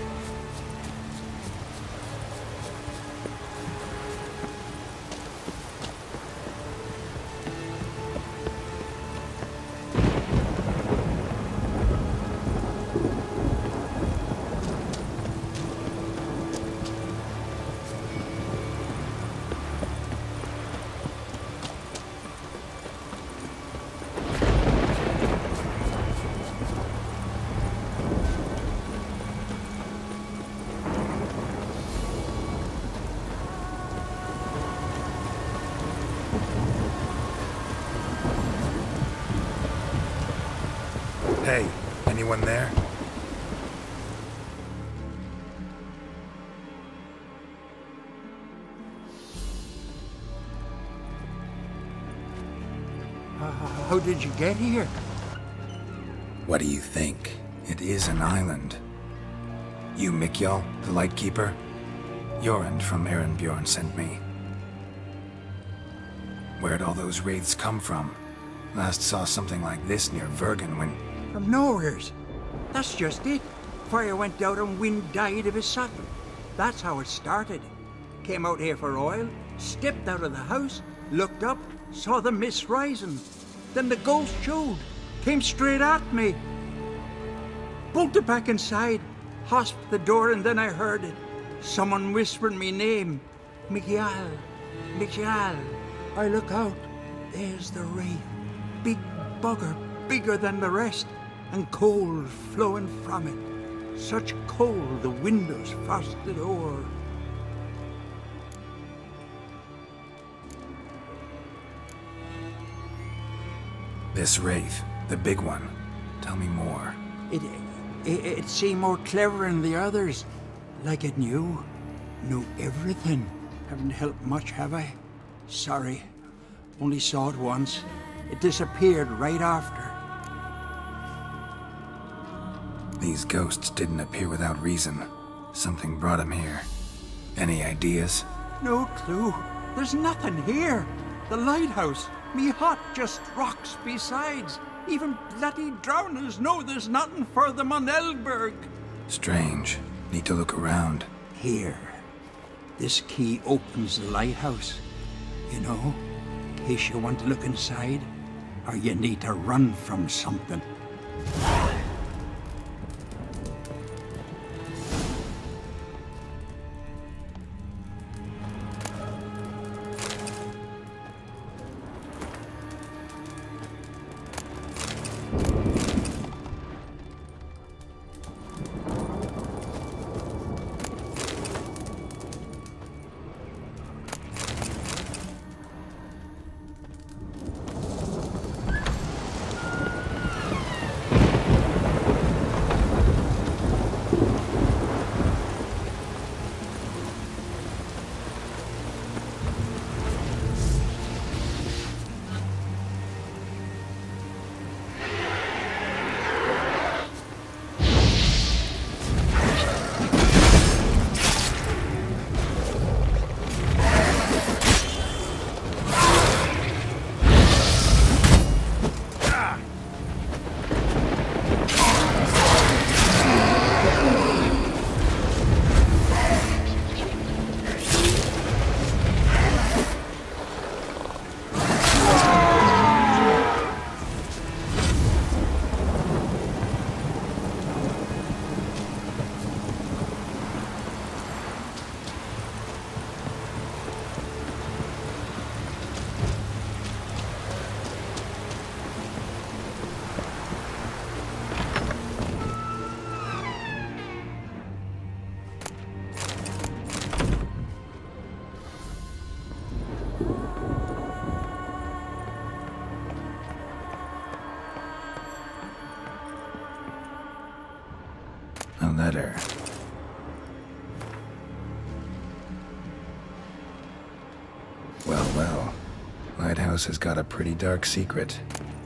Hey, anyone there? How did you get here? What do you think? It is an island. You, Mikjal, the Lightkeeper? Jorund from Erenbjorn sent me. Where'd all those wraiths come from? Last saw something like this near Vergen when... From nowheres. That's just it. Fire went out and wind died of his saddle. That's how it started. Came out here for oil, stepped out of the house, looked up, saw the mist rising. Then the ghost showed, came straight at me. Bolted back inside, hosped the door, and then I heard it. Someone whispering me name. Mikjal. Mikjal. I look out. There's the wraith. Big bugger, bigger than the rest, and cold flowing from it. Such cold the windows frosted o'er. This wraith, the big one. Tell me more. It seemed more clever than the others. Like it knew everything. Haven't helped much, have I? Sorry. Only saw it once. It disappeared right after. These ghosts didn't appear without reason. Something brought them here. Any ideas? No clue. There's nothing here. The lighthouse. Me hut just rocks besides. Even bloody drowners know there's nothing for them on Eldberg. Strange. Need to look around. Here. This key opens the lighthouse. You know, in case you want to look inside, or you need to run from something. Well, well. Lighthouse has got a pretty dark secret.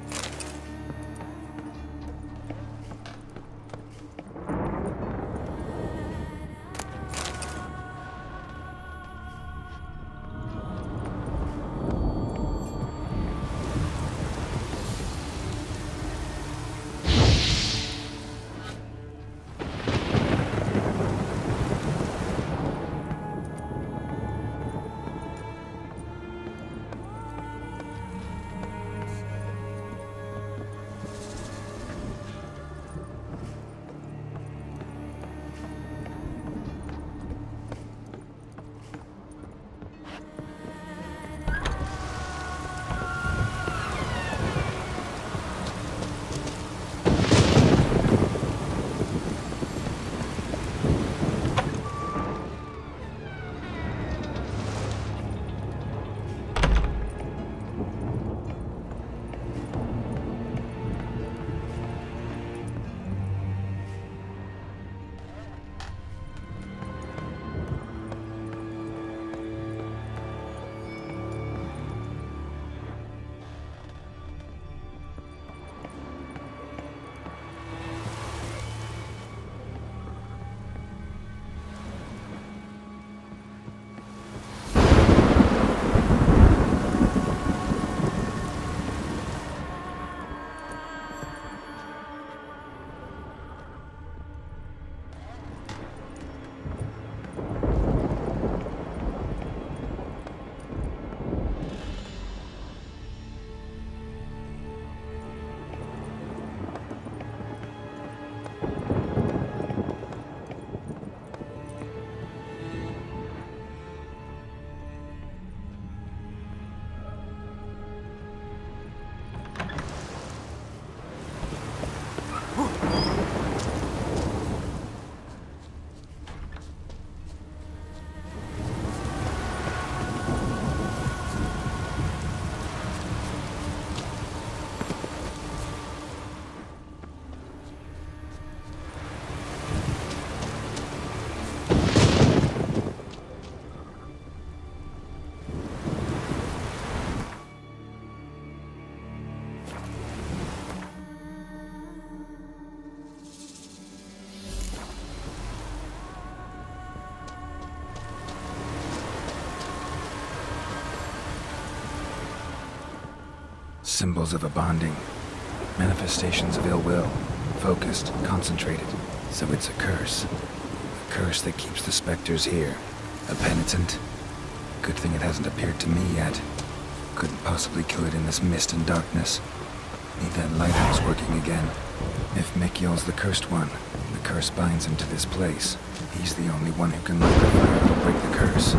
Symbols of a bonding. Manifestations of ill will. Focused, concentrated. So it's a curse. A curse that keeps the specters here. A penitent. Good thing it hasn't appeared to me yet. Couldn't possibly kill it in this mist and darkness. Need that lighthouse working again. If Mikyol's the cursed one, the curse binds him to this place. He's the only one who can light the fire that'll break the curse.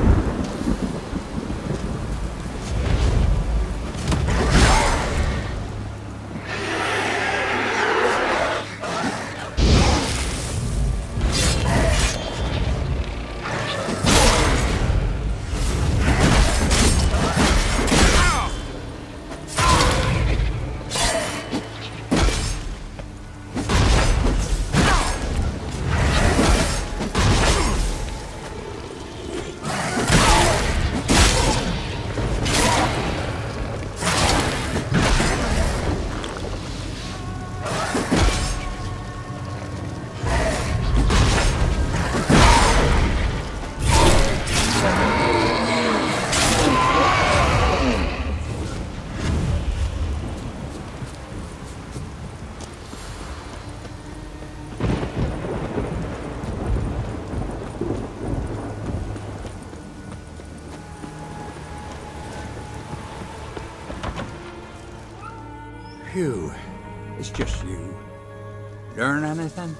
Phew, it's just you. Learn anything?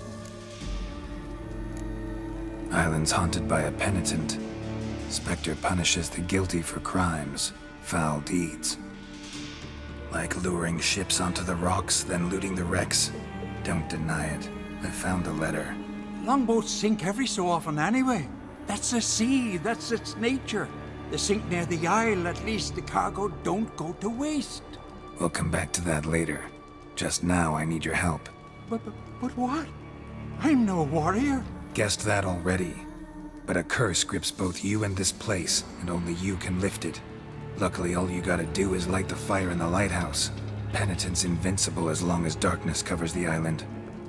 Island's haunted by a penitent. Spectre punishes the guilty for crimes, foul deeds. Like luring ships onto the rocks, then looting the wrecks. Don't deny it. I found the letter. Longboats sink every so often anyway. That's the sea, that's its nature. They sink near the isle, at least the cargo don't go to waste. We'll come back to that later. Just now, I need your help. But what? I'm no warrior. Guessed that already. But a curse grips both you and this place, and only you can lift it. Luckily, all you gotta do is light the fire in the lighthouse. Penitent's invincible as long as darkness covers the island.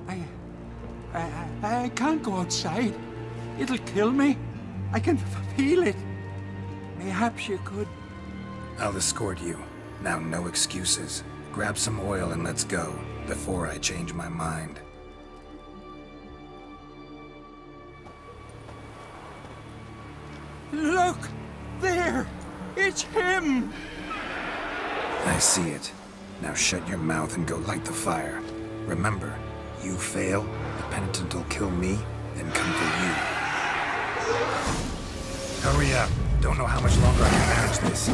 I can't go outside. It'll kill me. I can feel it. Perhaps you could. I'll escort you. Now, no excuses. Grab some oil and let's go, before I change my mind. Look! There! It's him! I see it. Now shut your mouth and go light the fire. Remember, you fail, the penitent will kill me, then come for you. Hurry up. Don't know how much longer I can manage this.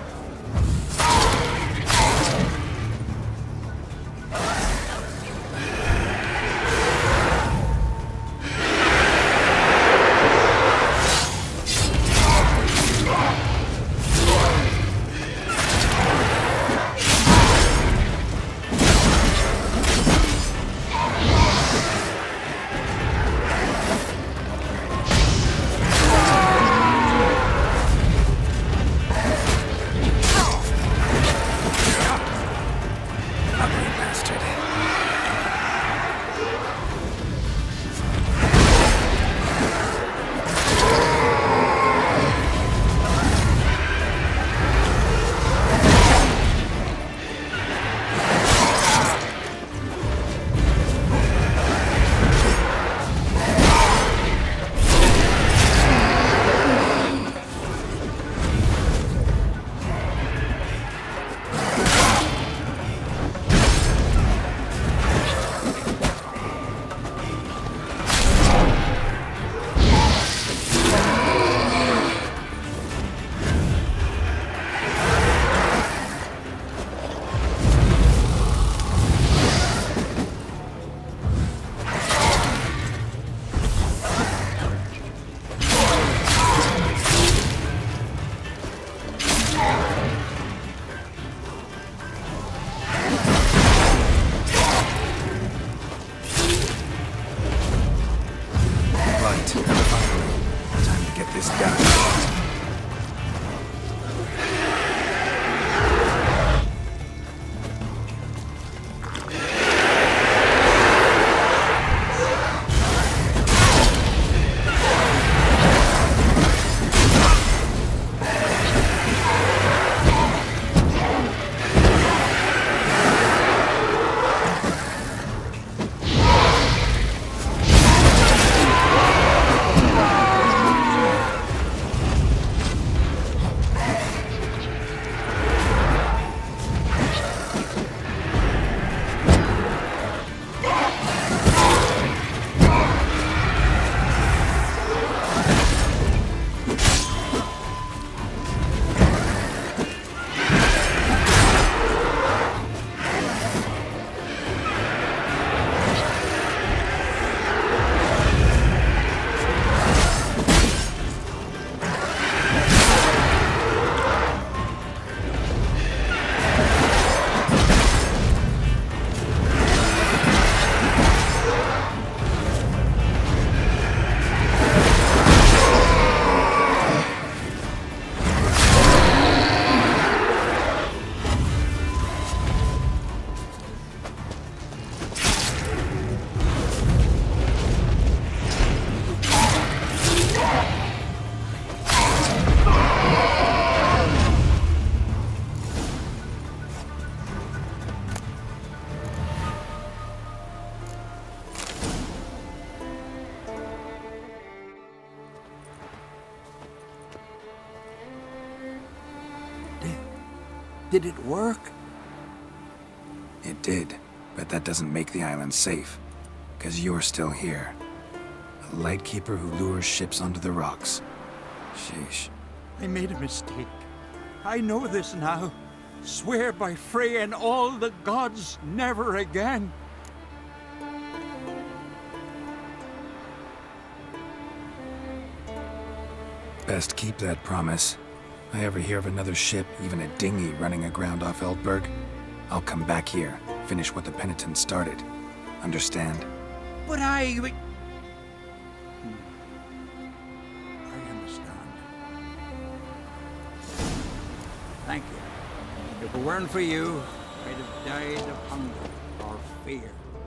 Did it work? It did, but that doesn't make the island safe. 'Cause you're still here. A lightkeeper who lures ships onto the rocks. Sheesh. I made a mistake. I know this now. Swear by Freya and all the gods, never again. Best keep that promise. I ever hear of another ship, even a dinghy, running aground off Eldberg, I'll come back here, finish what the penitent started. Understand? But I understand. Thank you. If it weren't for you, I'd have died of hunger or fear.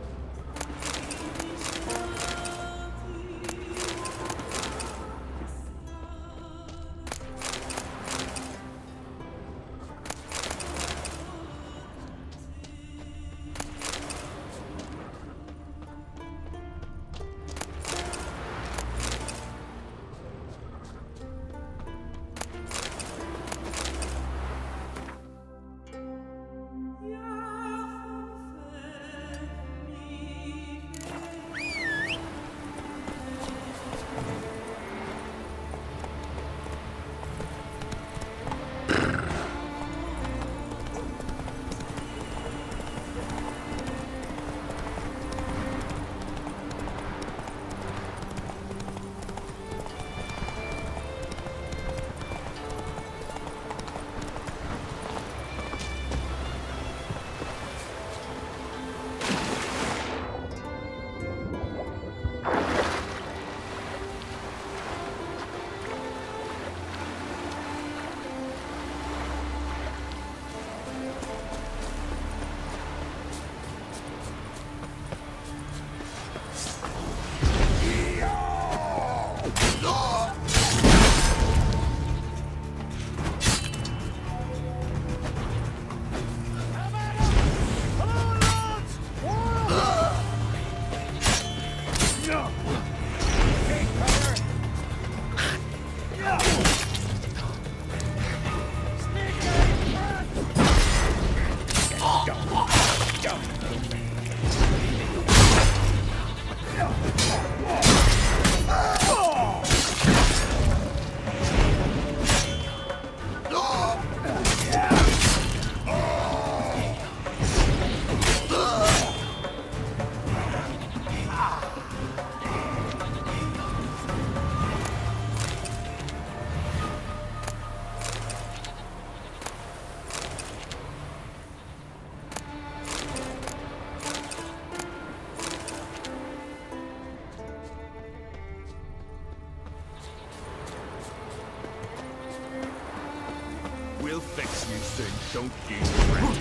We'll fix you soon, don't you fret.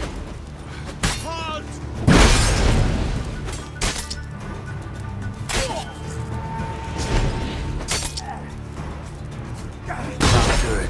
Halt! Good.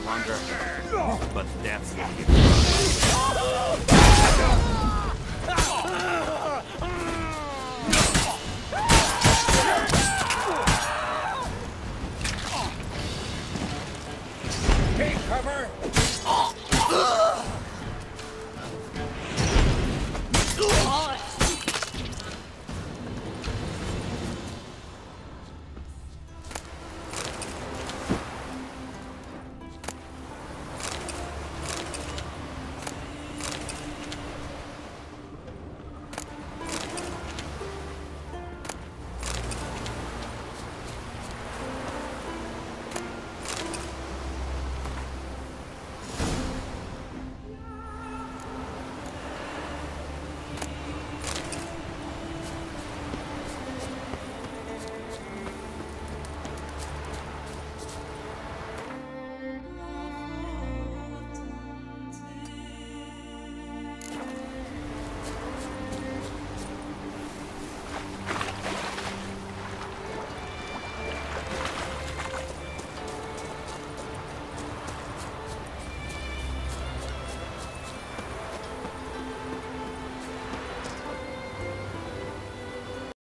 longer. But death will give Take cover!